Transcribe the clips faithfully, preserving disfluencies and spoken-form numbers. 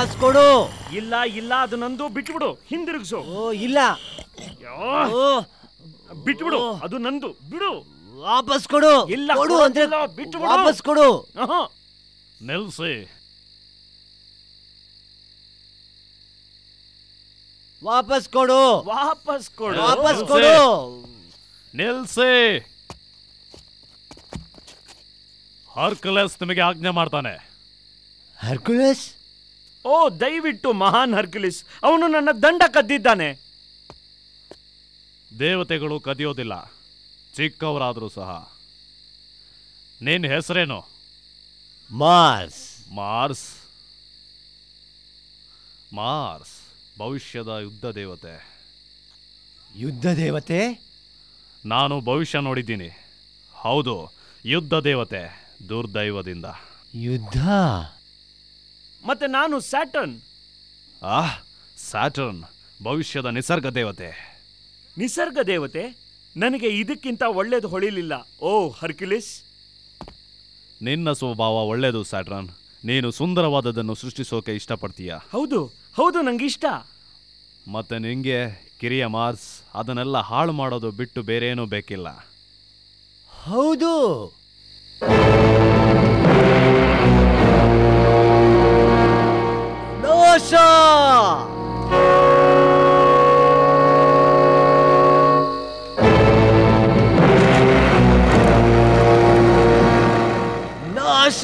ವಾಪಸ್ ಕೊಡು. ಇಲ್ಲ ಇಲ್ಲ ಅದು ನಂದು, ಬಿಟ್ಬಿಡು, ಹಿಂದಿರುಗಿಸು. ಓ ಇಲ್ಲ, ಬಿಟ್ಬಿಡು, ಅದು ನಂದು, ಬಿಡು. ವಾಪಸ್ ಕೊಡು. ಇಲ್ಲ ಕೊಡು ಅಂದ್ರೆ ಬಿಟ್ಬಿಡು, ವಾಪಸ್ ಕೊಡು. ನಿಲ್ಸಿ. ವಾಪಸ್ ಕೊಡು. ವಾಪಸ್ ಕೊಡು. ವಾಪಸ್ ಕೊಡು. ನಿಲ್ಸಿ. ಹರ್ಕುಲಸ್ ನಿಮಗೆ ಆಜ್ಞೆ ಮಾಡ್ತಾನೆ. ಹರ್ಕುಲಸ್? ಓ ದಯವಿಟ್ಟು ಮಹಾನ್ ಹರ್ಕುಲಿಸ್, ಅವನು ನನ್ನ ದಂಡ ಕದ್ದಿದ್ದಾನೆ. ದೇವತೆಗಳು ಕದಿಯೋದಿಲ್ಲ, ಚಿಕ್ಕವರಾದರೂ ಸಹ. ನಿನ್ನ ಹೆಸರೇನು? ಮಾರ್ಸ್. ಮಾರ್ಸ್ ಮಾರ್ಸ್ ಭವಿಷ್ಯದ ಯುದ್ಧ ದೇವತೆ. ಯುದ್ಧ ದೇವತೆ? ನಾನು ಭವಿಷ್ಯ ನೋಡಿದ್ದೀನಿ. ಹೌದು, ಯುದ್ಧ ದೇವತೆ, ದುರ್ದೈವದಿಂದ. ಯುದ್ಧ? ಮತ್ತೆ ನಾನು ಸ್ಯಾಟರ್ನ್. ಆಹ್, ಸ್ಯಾಟರ್ನ್ ಭವಿಷ್ಯದ ನಿಸರ್ಗ ದೇವತೆ. ನಿಸರ್ಗ ದೇವತೆ? ನನಗೆ ಇದಕ್ಕಿಂತ ಒಳ್ಳೇದು ಹೊಳಿಲಿಲ್ಲ. ಓ ಹರ್ಕ್ಯುಲಿಸ್, ನಿನ್ನ ಸ್ವಭಾವ ಒಳ್ಳೆಯದು ಸ್ಯಾಟರ್ನ್. ನೀನು ಸುಂದರವಾದದನ್ನು ಸೃಷ್ಟಿಸೋಕೆ ಇಷ್ಟಪಡ್ತೀಯ. ಹೌದು ಹೌದು, ನಂಗಿಷ್ಟ. ಮತ್ತೆ ನಿಂಗೆ ಕಿರಿಯ ಮಾರ್ಸ್ ಅದನ್ನೆಲ್ಲ ಹಾಳು ಮಾಡೋದು ಬಿಟ್ಟು ಬೇರೇನೂ ಬೇಕಿಲ್ಲ. ಹೌದು. ನಾಶ! ನಾಶ!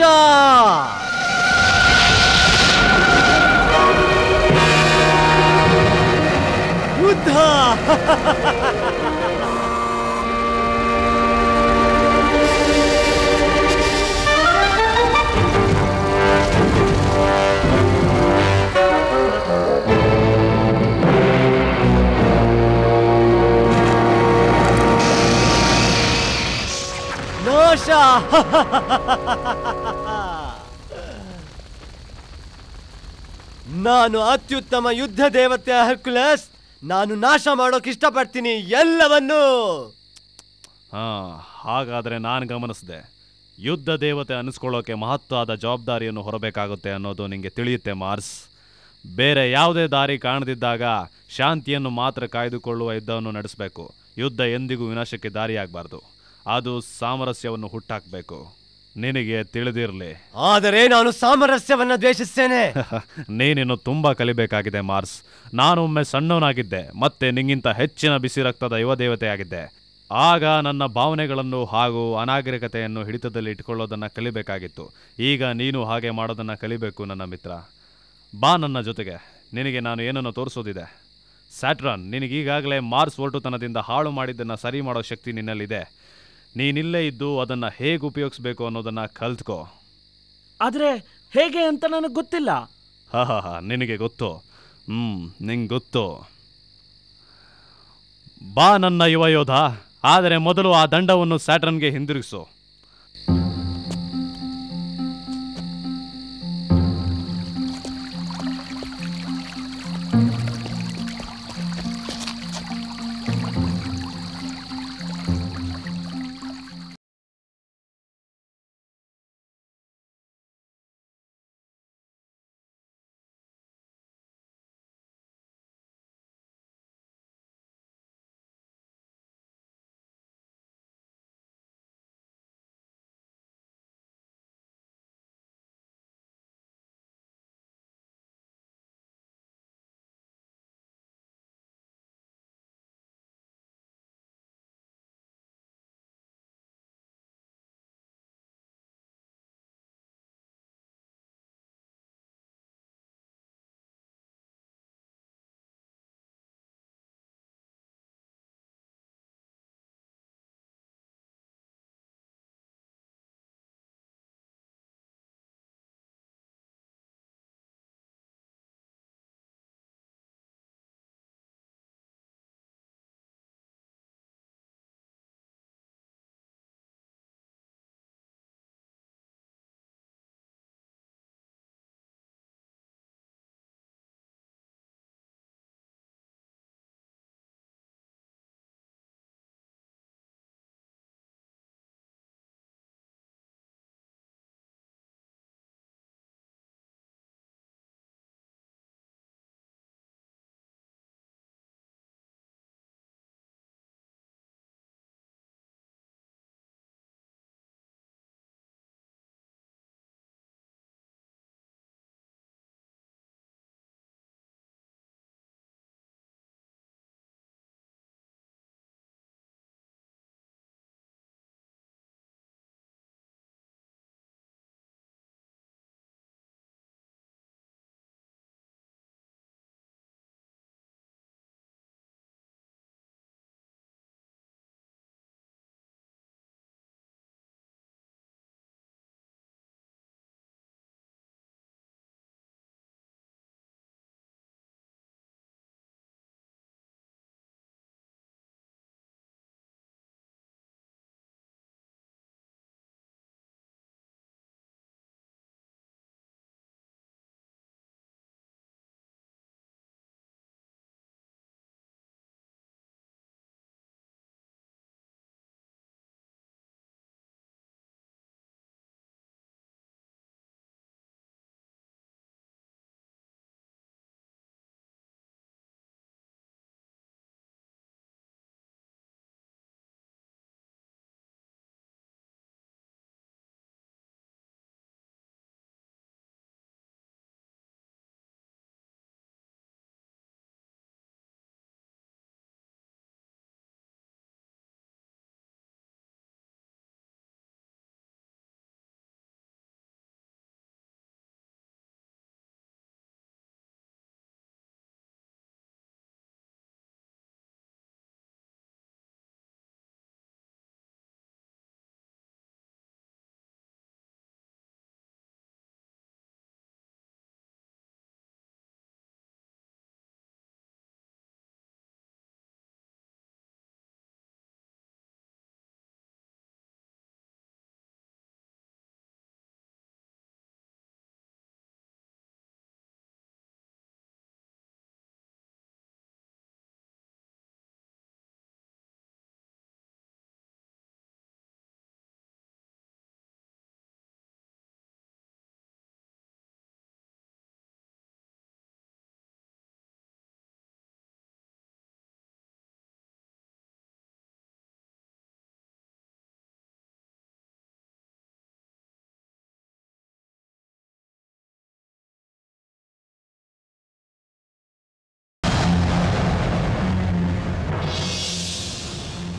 ಯುದ್ಧ! ನಾಶ! ನಾನು ಅತ್ಯುತ್ತಮ ಯುದ್ಧ ದೇವತೆ ಹರ್ಕ್ಯುಲಸ್. ನಾನು ನಾಶ ಮಾಡೋಕೆ ಇಷ್ಟಪಡ್ತೀನಿ ಎಲ್ಲವನ್ನೂ. ಹಾ, ಹಾಗಾದ್ರೆ ನಾನು ಗಮನಿಸಿದೆ. ಯುದ್ಧ ದೇವತೆ ಅನಿಸ್ಕೊಳ್ಳೋಕೆ ಮಹತ್ವದ ಜವಾಬ್ದಾರಿಯನ್ನು ಹೊರಬೇಕಾಗುತ್ತೆ ಅನ್ನೋದು ನಿಮಗೆ ತಿಳಿಯುತ್ತೆ ಮಾರ್ಸ್. ಬೇರೆ ಯಾವುದೇ ದಾರಿ ಕಾಣದಿದ್ದಾಗ ಶಾಂತಿಯನ್ನು ಮಾತ್ರ ಕಾಯ್ದುಕೊಳ್ಳುವ ಯುದ್ಧವನ್ನು ನಡೆಸಬೇಕು. ಯುದ್ಧ ಎಂದಿಗೂ ವಿನಾಶಕ್ಕೆ ದಾರಿಯಾಗಬಾರ್ದು. ಅದು ಸಾಮರಸ್ಯವನ್ನು ಹುಟ್ಟಾಕಬೇಕು. ನಿನಗೆ ತಿಳಿದಿರಲಿ. ಆದರೆ ನಾನು ಸಾಮರಸ್ಯವನ್ನು ದ್ವೇಷಿಸ್ತೇನೆ. ನೀನಿನ್ನು ತುಂಬ ಕಲಿಬೇಕಾಗಿದೆ ಮಾರ್ಸ್. ನಾನೊಮ್ಮೆ ಸಣ್ಣವನಾಗಿದ್ದೆ, ಮತ್ತೆ ನಿಂಗಿಂತ ಹೆಚ್ಚಿನ ಬಿಸಿ ರಕ್ತದ ಯುವ ದೇವತೆಯಾಗಿದ್ದೆ. ಆಗ ನನ್ನ ಭಾವನೆಗಳನ್ನು ಹಾಗೂ ಅನಾಗರಿಕತೆಯನ್ನು ಹಿಡಿತದಲ್ಲಿ ಇಟ್ಕೊಳ್ಳೋದನ್ನು ಕಲಿಬೇಕಾಗಿತ್ತು. ಈಗ ನೀನು ಹಾಗೆ ಮಾಡೋದನ್ನು ಕಲಿಬೇಕು ನನ್ನ ಮಿತ್ರ. ಬಾ ನನ್ನ ಜೊತೆಗೆ, ನಿನಗೆ ನಾನು ಏನನ್ನು ತೋರಿಸೋದಿದೆ. ಸ್ಯಾಟ್ರನ್, ನಿನಗೀಗಾಗಲೇ ಮಾರ್ಸ್ ಒರಟುತನದಿಂದ ಹಾಳು ಮಾಡಿದ್ದನ್ನು ಸರಿ ಮಾಡೋ ಶಕ್ತಿ ನಿನ್ನಲ್ಲಿದೆ. ನೀನಿಲ್ಲೇ ಇದ್ದು ಅದನ್ನು ಹೇಗೆ ಉಪಯೋಗಿಸ್ಬೇಕು ಅನ್ನೋದನ್ನು ಕಲ್ತ್ಕೋ. ಆದರೆ ಹೇಗೆ ಅಂತ ನನಗೆ ಗೊತ್ತಿಲ್ಲ. ಹಾ ಹಾ ಹಾ ನಿನಗೆ ಗೊತ್ತು. ಹ್ಞೂ ನಿಂಗೆ ಗೊತ್ತು. ಬಾ ನನ್ನ ಯುವ ಯೋಧ. ಆದರೆ ಮೊದಲು ಆ ದಂಡವನ್ನು ಸ್ಯಾಟರ್ನ್ಗೆ ಹಿಂದಿರುಗಿಸು.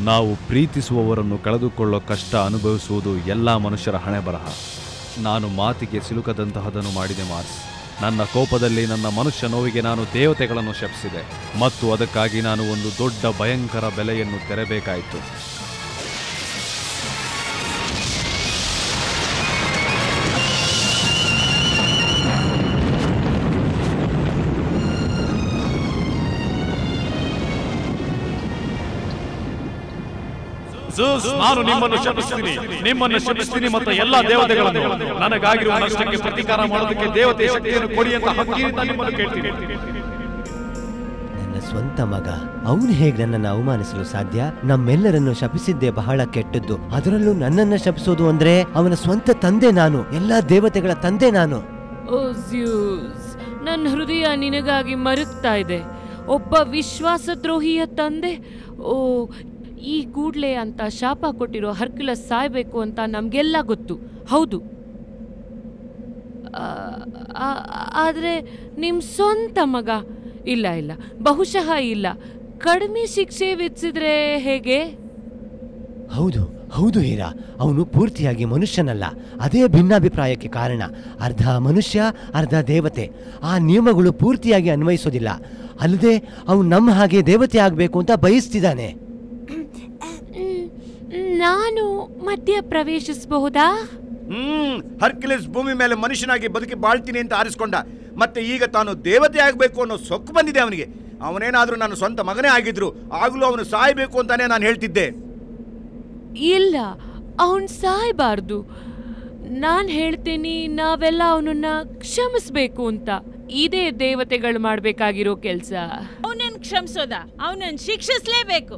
ನಾವು ಪ್ರೀತಿಸುವವರನ್ನು ಕಳೆದುಕೊಳ್ಳೋ ಕಷ್ಟ ಅನುಭವಿಸುವುದು ಎಲ್ಲ ಮನುಷ್ಯರ ಹಣೆ ಬರಹ. ನಾನು ಮಾತಿಗೆ ಸಿಲುಕದಂತಹದನ್ನು ಮಾಡಿದೆ ಮಾರ್ಸ್. ನನ್ನ ಕೋಪದಲ್ಲಿ ನನ್ನ ಮನುಷ್ಯ ನೋವಿಗೆ ನಾನು ದೇವತೆಗಳನ್ನು ಶಪಿಸಿದೆ ಮತ್ತು ಅದಕ್ಕಾಗಿ ನಾನು ಒಂದು ದೊಡ್ಡ ಭಯಂಕರ ಬೆಲೆಯನ್ನು ತೆರಬೇಕಾಯಿತು. ನಾನು ನಿಮ್ಮನ್ನು ಶಪಿಸ್ತೀನಿ ನಿಮ್ಮನ್ನು ಶಪಿಸ್ತೀನಿ ಮತ್ತು ಎಲ್ಲಾ ದೇವತೆಗಳನ್ನು ನನಗಾಗಿರುವ ನಷ್ಟಕ್ಕೆ ಪ್ರತಿಕಾರ ಮಾಡೋದಕ್ಕೆ ದೇವತೆ ಶಕ್ತಿಯನ್ನು ಕೊಡಿ ಅಂತ ಹಕ್ಕಿನಿಂದ ನಿಮ್ಮನ್ನು ಕೇಳ್ತೀನಿ. ನನ್ನ ಸ್ವಂತ ಮಗ, ಅವನು ಹೇಗೆ ನನ್ನನ್ನು ಅವಮಾನಿಸಲು ಸಾಧ್ಯ? ನಮ್ಮೆಲ್ಲರನ್ನು ಶಪಿಸಿದ್ದೇ ಬಹಳ ಕೆಟ್ಟದ್ದು. ಅದರಲ್ಲೂ ನನ್ನನ್ನು ಶಪಿಸೋದು ಅಂದ್ರೆ ಅವನ ಸ್ವಂತ ತಂದೆ ನಾನು, ಎಲ್ಲಾ ದೇವತೆಗಳ ತಂದೆ ನಾನು. ಓ ಜ್ಯೂಸ್, ನನ್ನ ಹೃದಯ ನಿನಗಾಗಿ ಮರುಗ್ತಾ ಇದೆ. ಒಬ್ಬ ವಿಶ್ವಾಸದ್ರೋಹಿಯ ತಂದೆ. ಓ, ಈ ಕೂಡ್ಲೆ ಅಂತ ಶಾಪ ಕೊಟ್ಟಿರೋ ಹರ್ಕ್ಯುಲಸ್ ಸಾಯ್ಬೇಕು ಅಂತ ನಮ್ಗೆಲ್ಲ ಗೊತ್ತು, ಹೌದು. ಆದ್ರೆ ನಿಮ್ ಸ್ವಂತ ಮಗ ಇಲ್ಲ ಇಲ್ಲ ಬಹುಶಃ ಇಲ್ಲ. ಕಡಿಮೆ ಶಿಕ್ಷೆ ವಿಧಿಸಿದ್ರೆ ಹೇಗೆ? ಹೌದು ಹೌದು ಹೀರಾ, ಅವನು ಪೂರ್ತಿಯಾಗಿ ಮನುಷ್ಯನಲ್ಲ. ಅದೇ ಭಿನ್ನಾಭಿಪ್ರಾಯಕ್ಕೆ ಕಾರಣ. ಅರ್ಧ ಮನುಷ್ಯ ಅರ್ಧ ದೇವತೆ. ಆ ನಿಯಮಗಳು ಪೂರ್ತಿಯಾಗಿ ಅನ್ವಯಿಸೋದಿಲ್ಲ. ಅಲ್ಲದೆ ಅವನು ನಮ್ಮ ಹಾಗೆ ದೇವತೆ ಆಗಬೇಕು ಅಂತ ಬಯಸ್ತಿದ್ದಾನೆ. ನಾನು ಮಧ್ಯ ಪ್ರವೇಶಿಸಬಹುದಾ? ಹ್ಮ್ ಹರ್ಕ್ಯುಲಸ್ ಭೂಮಿ ಮೇಲೆ ಮನುಷ್ಯನಾಗಿ ಬದುಕಿ ಬಾಳ್ತೀನಿ ಅಂತ ಆರಿಸ್ಕೊಂಡ. ಮತ್ತೆ ಈಗ ತಾನು ದೇವತೆ ಆಗಬೇಕು ಅನ್ನೋ ಸೊಕ್ಕು ಬಂದಿದೆ ಅವನಿಗೆ. ಅವನೇನಾದ್ರೂ ನನ್ನ ಸ್ವಂತ ಮಗನೇ ಆಗಿದ್ರು ಆಗ್ಲೂ ಅವನು ಸಾಯ್ಬೇಕು ಅಂತಾನೆ ನಾನು ಹೇಳ್ತಿದ್ದೆ. ಇಲ್ಲ, ಅವನ್ ಸಾಯ್ಬಾರ್ದು. ನಾನ್ ಹೇಳ್ತೀನಿ, ನಾವೆಲ್ಲ ಅವನನ್ನ ಕ್ಷಮಿಸ್ಬೇಕು ಅಂತ. ಇದೇ ದೇವತೆಗಳು ಮಾಡ್ಬೇಕಾಗಿರೋ ಕೆಲ್ಸ. ಅವನನ್ನ ಕ್ಷಮಿಸೋದ? ಅವನನ್ನ ಶಿಕ್ಷಿಸ್ಲೇಬೇಕು.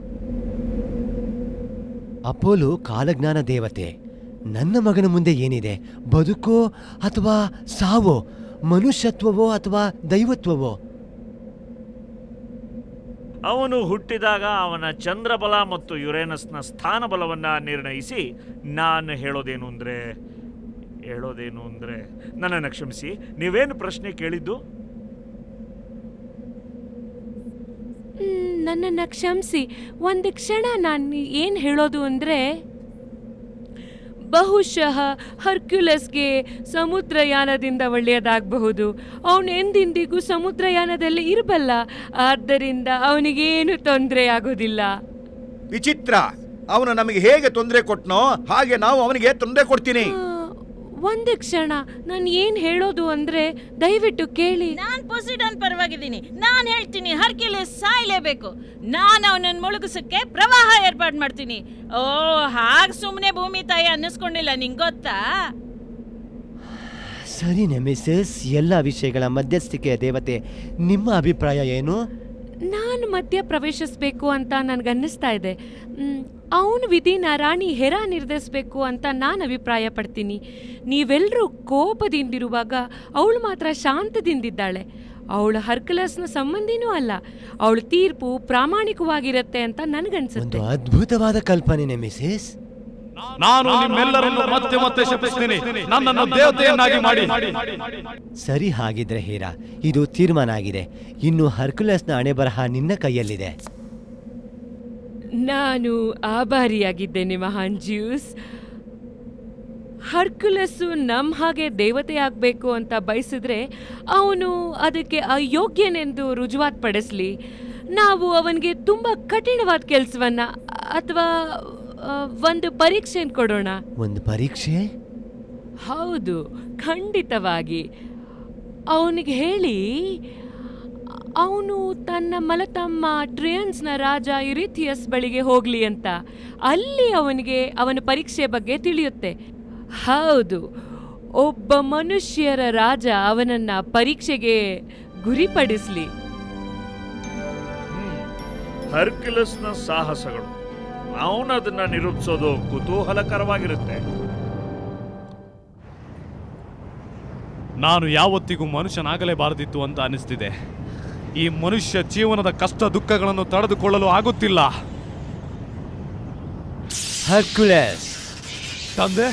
ಅಪೋಲೋ ಕಾಲಜ್ಞಾನ ದೇವತೆ. ನನ್ನ ಮಗನ ಮುಂದೆ ಏನಿದೆ? ಬದುಕೋ ಅಥವಾ ಸಾವೋ? ಮನುಷ್ಯತ್ವವೋ ಅಥವಾ ದೈವತ್ವವೋ? ಅವನು ಹುಟ್ಟಿದಾಗ ಅವನ ಚಂದ್ರಬಲ ಮತ್ತು ಯುರೇನಸ್ನ ಸ್ಥಾನ ಬಲವನ್ನ ನಿರ್ಣಯಿಸಿ ನಾನು ಹೇಳೋದೇನು ಅಂದ್ರೆ ಹೇಳೋದೇನು ಅಂದ್ರೆ ನನ್ನನ್ನು ಕ್ಷಮಿಸಿ, ನೀವೇನು ಪ್ರಶ್ನೆ ಕೇಳಿದ್ದು? ನನ್ನನ್ನ ಕ್ಷಮಿಸಿ, ಒಂದು ಕ್ಷಣ ನಾನು ಏನು ಹೇಳೋದು ಅಂದರೆ, ಬಹುಶಃ ಹರ್ಕ್ಯುಲಸ್ಗೆ ಸಮುದ್ರಯಾನದಿಂದ ಒಳ್ಳೆಯದಾಗಬಹುದು. ಅವನು ಎಂದೆಂದಿಗೂ ಸಮುದ್ರಯಾನದಲ್ಲಿ ಇರಬಲ್ಲ. ಆದ್ದರಿಂದ ಅವನಿಗೇನು ತೊಂದರೆ ಆಗೋದಿಲ್ಲ. ವಿಚಿತ್ರ. ಅವನು ನಮಗೆ ಹೇಗೆ ತೊಂದರೆ ಕೊಟ್ಟನೋ ಹಾಗೆ ನಾವು ಅವನಿಗೆ ತೊಂದರೆ ಕೊಡ್ತೀನಿ. ಒಂದು ಕ್ಷಣ, ನಾನು ಏನು ಹೇಳೋದು ಅಂದ್ರೆ ದಯವಿಟ್ಟು ಕೇಳಿ. ನಾನು ಪೊಸಿಡನ್ ಪರವಾಗಿದ್ದೀನಿ. ನಾನು ಹೇಳ್ತೀನಿ, ಹರ್ಕ್ಯುಲಸ್ ಸಾಯ್ಲೇಬೇಕು. ನಾನು ಅವನನ್ನು ಮುಳುಗಿಸಕ್ಕೆ ಪ್ರವಾಹ ಏರ್ಪಾಡು ಮಾಡ್ತೀನಿ. ಓ, ಹಾಗೆ ಸುಮ್ಮನೆ ಭೂಮಿ ತಾಯಿ ಅನ್ನಿಸ್ಕೊಂಡಿಲ್ಲ, ನಿಂಗೆ ಗೊತ್ತಾ? ಸರಿ ನೆಮಿಸಿಸ್, ಎಲ್ಲ ವಿಷಯಗಳ ಮಧ್ಯಸ್ಥಿಕೆಯ ದೇವತೆ, ನಿಮ್ಮ ಅಭಿಪ್ರಾಯ ಏನು? ನಾನು ಮಧ್ಯ ಪ್ರವೇಶಿಸಬೇಕು ಅಂತ ನನಗನ್ನಿಸ್ತಾ ಇದೆ. ಅವನು ವಿಧಿನ ರಾಣಿ ಹೆರಾ ನಿರ್ಧರಿಸಬೇಕು ಅಂತ ನಾನು ಅಭಿಪ್ರಾಯ ಪಡ್ತೀನಿ. ನೀವೆಲ್ಲರೂ ಕೋಪದಿಂದಿರುವಾಗ ಅವಳು ಮಾತ್ರ ಶಾಂತದಿಂದಿದ್ದಾಳೆ. ಅವಳು ಹರ್ಕ್ಯುಲಸ್ನ ಸಂಬಂಧಿನೂ ಅಲ್ಲ. ಅವಳ ತೀರ್ಪು ಪ್ರಾಮಾಣಿಕವಾಗಿರುತ್ತೆ ಅಂತ ನನಗನ್ಸುತ್ತೆ. ಒಂದು ಅದ್ಭುತವಾದ ಕಲ್ಪನೆ ನೆಮಿಸಿಸ್. ನಾನು ನಿಮ್ಮೆಲ್ಲರನ್ನು ಮತ್ತೆ ಮತ್ತೆ ಶಪಿಸ್ತೀನಿ, ನನ್ನನ್ನು ದೇವತೆಯನ್ನಾಗಿ ಮಾಡಿ. ಸರಿ, ಹಾಗಿದ್ರೆ ಹೀರಾ, ಇದು ತೀರ್ಮಾನ ಆಗಿದೆ. ಇನ್ನು ಹರ್ಕ್ಯುಲಸ್ನ ಹಣೆಬರಹ ನಿನ್ನ ಕೈಯಲ್ಲಿದೆ. ನಾನು ಆಭಾರಿಯಾಗಿದ್ದೇನೆ ಮಹಾನ್ ಜ್ಯೂಸ್. ಹರ್ಕ್ಯುಲಸ್ಸು ನಮ್ಮ ಹಾಗೆ ದೇವತೆ ಆಗಬೇಕು ಅಂತ ಬಯಸಿದ್ರೆ ಅವನು ಅದಕ್ಕೆ ಅಯೋಗ್ಯನೆಂದು ರುಜುವಾತ್ ಪಡಿಸ್ಲಿ. ನಾವು ಅವನಿಗೆ ತುಂಬ ಕಠಿಣವಾದ ಕೆಲಸವನ್ನ ಅಥವಾ ಒಂದು ಪರೀಕ್ಷೆಯನ್ನು ಕೊಡೋಣ. ಒಂದು ಪರೀಕ್ಷೆ? ಹೌದು, ಖಂಡಿತವಾಗಿ. ಅವನಿಗೆ ಹೇಳಿ, ಅವನು ತನ್ನ ಮಲತಮ್ಮ ಟ್ರಿಯನ್ಸ್ನ ರಾಜ ಯುರಿಥಿಯಸ್ ಬಳಿಗೆ ಹೋಗ್ಲಿ ಅಂತ. ಅಲ್ಲಿ ಅವನಿಗೆ ಅವನ ಪರೀಕ್ಷೆ ಬಗ್ಗೆ ತಿಳಿಯುತ್ತೆ. ಹೌದು, ಒಬ್ಬ ಮನುಷ್ಯರ ರಾಜ ಅವನನ್ನ ಪರೀಕ್ಷೆಗೆ ಗುರಿಪಡಿಸ್ಲಿ. ಹರ್ಕ್ಯುಲಸ್ನ ಸಾಹಸಗಳು, ಅವನದನ್ನ ನಿರೂಪಿಸೋದು ಕುತೂಹಲಕರವಾಗಿರುತ್ತೆ. ನಾನು ಯಾವತ್ತಿಗೂ ಮನುಷ್ಯನಾಗಲೇಬಾರದಿತ್ತು ಅಂತ ಅನಿಸ್ತಿದೆ. ಈ ಮನುಷ್ಯ ಜೀವನದ ಕಷ್ಟ ದುಃಖಗಳನ್ನು ತಡೆದುಕೊಳ್ಳಲು ಆಗುತ್ತಿಲ್ಲ. ಹರ್ಕ್ಯುಲಸ್ ತಂದೆ?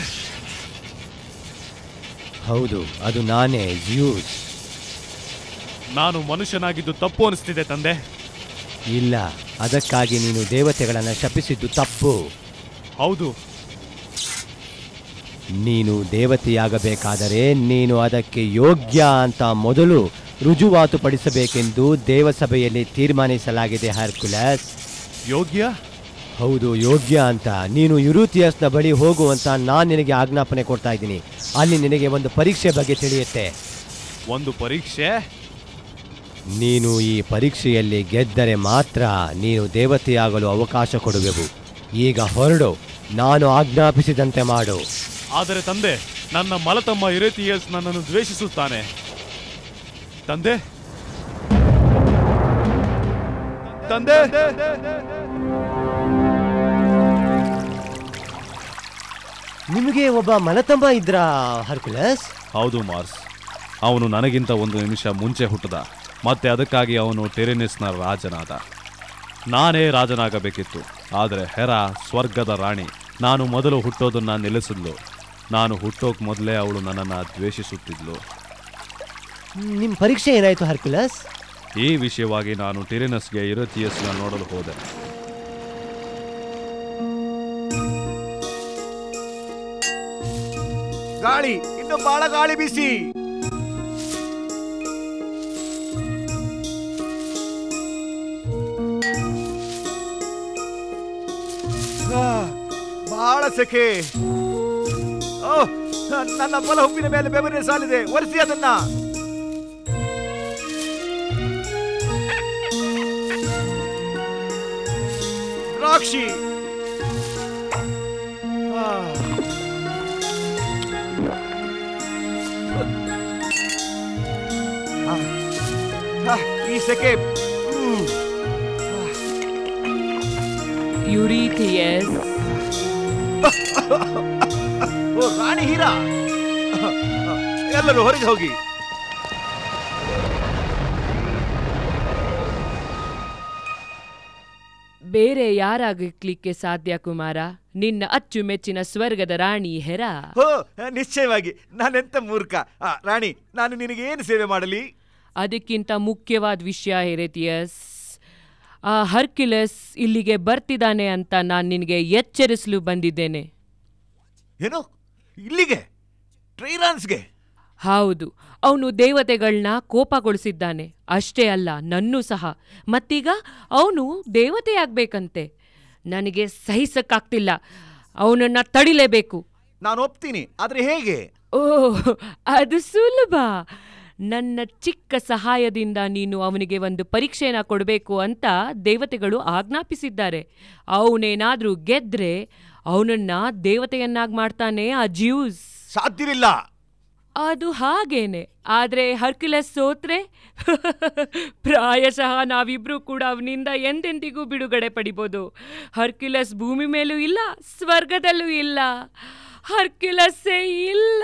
ಹೌದು, ಅದು ನಾನೇ, ಜ್ಯೂಸ್. ನಾನು ಮನುಷ್ಯನಾಗಿದ್ದು ತಪ್ಪು ಅನಿಸ್ತಿದೆ ತಂದೆ. ಇಲ್ಲ, ಅದಕ್ಕಾಗಿ ನೀನು ದೇವತೆಗಳನ್ನು ಶಪಿಸಿದ್ದು ತಪ್ಪು. ಹೌದು. ನೀನು ದೇವತೆಯಾಗಬೇಕಾದರೆ ನೀನು ಅದಕ್ಕೆ ಯೋಗ್ಯ ಅಂತ ಮೊದಲು ರುಜುವಾತುಪಡಿಸಬೇಕೆಂದು ದೇವಸಭೆಯಲ್ಲಿ ತೀರ್ಮಾನಿಸಲಾಗಿದೆ ಹರ್ಕ್ಯುಲಸ್. ಯೋಗ್ಯ? ಹೌದು, ಯೋಗ್ಯ ಅಂತ. ನೀನು ಯುರೂತಿಯಸ್ನ ಬಳಿ ಹೋಗುವಂತ ನಾನು ನಿನಗೆ ಆಜ್ಞಾಪನೆ ಕೊಡ್ತಾ ಇದ್ದೀನಿ. ಅಲ್ಲಿ ನಿನಗೆ ಒಂದು ಪರೀಕ್ಷೆ ಬಗ್ಗೆ ತಿಳಿಯುತ್ತೆ. ಒಂದು ಪರೀಕ್ಷೆ? ನೀನು ಈ ಪರೀಕ್ಷೆಯಲ್ಲಿ ಗೆದ್ದರೆ ಮಾತ್ರ ನೀನು ದೇವತೆಯಾಗಲು ಅವಕಾಶ ಕೊಡುವೆವು. ಈಗ ಹೊರಡು, ನಾನು ಆಜ್ಞಾಪಿಸಿದಂತೆ ಮಾಡು. ಆದರೆ ತಂದೆ, ನನ್ನ ಮಲತಮ್ಮ ಯುರೇತಿಯಸ್ ನನ್ನನ್ನು ದ್ವೇಷಿಸುತ್ತಾನೆ. ತಂದೆ ತಂದೆ ನಿಮಗೆ ಒಬ್ಬ ಮಲತಮ್ಮ ಇದ್ರಾ ಹರ್ಕ್ಯುಲಸ್? ಹೌದು ಮಾರ್ಸ್. ಅವನು ನನಗಿಂತ ಒಂದು ನಿಮಿಷ ಮುಂಚೆ ಹುಟ್ಟದ. ಮತ್ತೆ ಅದಕ್ಕಾಗಿ ಅವನು ಟೆರೆನಿಸ್ನ ರಾಜನಾದ. ನಾನೇ ರಾಜನಾಗಬೇಕಿತ್ತು. ಆದರೆ ಹೆರಾ ಸ್ವರ್ಗದ ರಾಣಿ. ನಾನು ಮೊದಲು ಹುಟ್ಟೋದನ್ನ ನಿಲ್ಲಿಸಿದ್ಲು. ನಾನು ಹುಟ್ಟೋಕ್ ಮೊದಲೇ ಅವಳು ನನ್ನನ್ನು ದ್ವೇಷಿಸುತ್ತಿದ್ಲು. ನಿಮ್ಮ ಪರೀಕ್ಷೆ ಏನಾಯ್ತು ಹರ್ಕ್ಯುಲಸ್? ಈ ವಿಷಯವಾಗಿ ನಾನು ಟೆರೆನಸ್ಗೆ ಯುರೇತಿಯಸ್ನ ನೋಡಲು ಹೋದೆ. ಗಾಳಿ, ಇನ್ನು ಬಹಳ ಗಾಳಿ ಬೀಸಿ. ಬಹಳ ಸೆಕೆ. ಓ, ನನ್ನ ಬಲ ಹುಬ್ಬಿನ ಮೇಲೆ ಬೆವರಿನ ಸಾಲಿದೆ. ಒರೆಸಿ ಅದನ್ನ. ದ್ರಾಕ್ಷಿ. ಈ ಸೆಕೆ. ಯುರೇತಿಯಸ್. ಓ ರಾಣಿ ಹೀರಾ, ಎಲ್ಲರೂ ಹೊರಗೆ ಹೋಗಿ. ಬೇರೆ ಯಾರಾಗಲಿಕ್ಕೆ ಸಾಧ್ಯ ಕುಮಾರ? ನಿನ್ನ ಅಚ್ಚುಮೆಚ್ಚಿನ ಸ್ವರ್ಗದ ರಾಣಿ ಹೆರಾ. ಹೋ, ನಿಶ್ಚಯವಾಗಿ. ನಾನೆಂತ ಮೂರ್ಖ. ರಾಣಿ, ನಾನು ನಿನಗೆ ಏನು ಸೇವೆ ಮಾಡಲಿ? ಅದಕ್ಕಿಂತ ಮುಖ್ಯವಾದ ವಿಷಯ ಯುರೇತಿಯಸ್, ಆ ಹರ್ಕ್ಯುಲಸ್ ಇಲ್ಲಿಗೆ ಬರ್ತಿದ್ದಾನೆ ಅಂತ ನಾನು ನಿನಗೆ ಎಚ್ಚರಿಸಲು ಬಂದಿದ್ದೇನೆ. ಏನು? ಇಲ್ಲಿಗೆ? ಟ್ರೈರಾನ್ಸ್ಗೆ? ಹೌದು, ಅವನು ದೇವತೆಗಳನ್ನ ಕೋಪಗೊಳಿಸಿದ್ದಾನೆ. ಅಷ್ಟೇ ಅಲ್ಲ, ನನ್ನೂ ಸಹ. ಮತ್ತೀಗ ಅವನು ದೇವತೆಯಾಗಬೇಕಂತೆ. ನನಗೆ ಸಹಿಸಕ್ಕಾಗ್ತಿಲ್ಲ. ಅವನನ್ನು ತಡಿಲೇಬೇಕು. ನಾನು ಒಪ್ತೀನಿ, ಆದರೆ ಹೇಗೆ? ಓಹ್, ಅದು ಸುಲಭ. ನನ್ನ ಚಿಕ್ಕ ಸಹಾಯದಿಂದ ನೀನು ಅವನಿಗೆ ಒಂದು ಪರೀಕ್ಷೆನ ಕೊಡಬೇಕು ಅಂತ ದೇವತೆಗಳು ಆಜ್ಞಾಪಿಸಿದ್ದಾರೆ. ಅವನೇನಾದ್ರೂ ಗೆದ್ರೆ ಅವನನ್ನ ದೇವತೆಯನ್ನಾಗಿ ಮಾಡ್ತಾನೆ ಆ ಜ್ಯೂಸ್. ಸಾಧ್ಯವಿಲ್ಲ. ಅದು ಹಾಗೇನೆ. ಆದ್ರೆ ಹರ್ಕ್ಯುಲಸ್ ಸೋತ್ರೆ ಪ್ರಾಯಶಃ ನಾವಿಬ್ರು ಕೂಡ ಅವನಿಂದ ಎಂದೆಂದಿಗೂ ಬಿಡುಗಡೆ ಪಡಿಬೋದು. ಹರ್ಕ್ಯುಲಸ್ ಭೂಮಿ ಮೇಲೂ ಇಲ್ಲ, ಸ್ವರ್ಗದಲ್ಲೂ ಇಲ್ಲ. ಹರ್ಕ್ಯುಲಸ್ಸೇ ಇಲ್ಲ.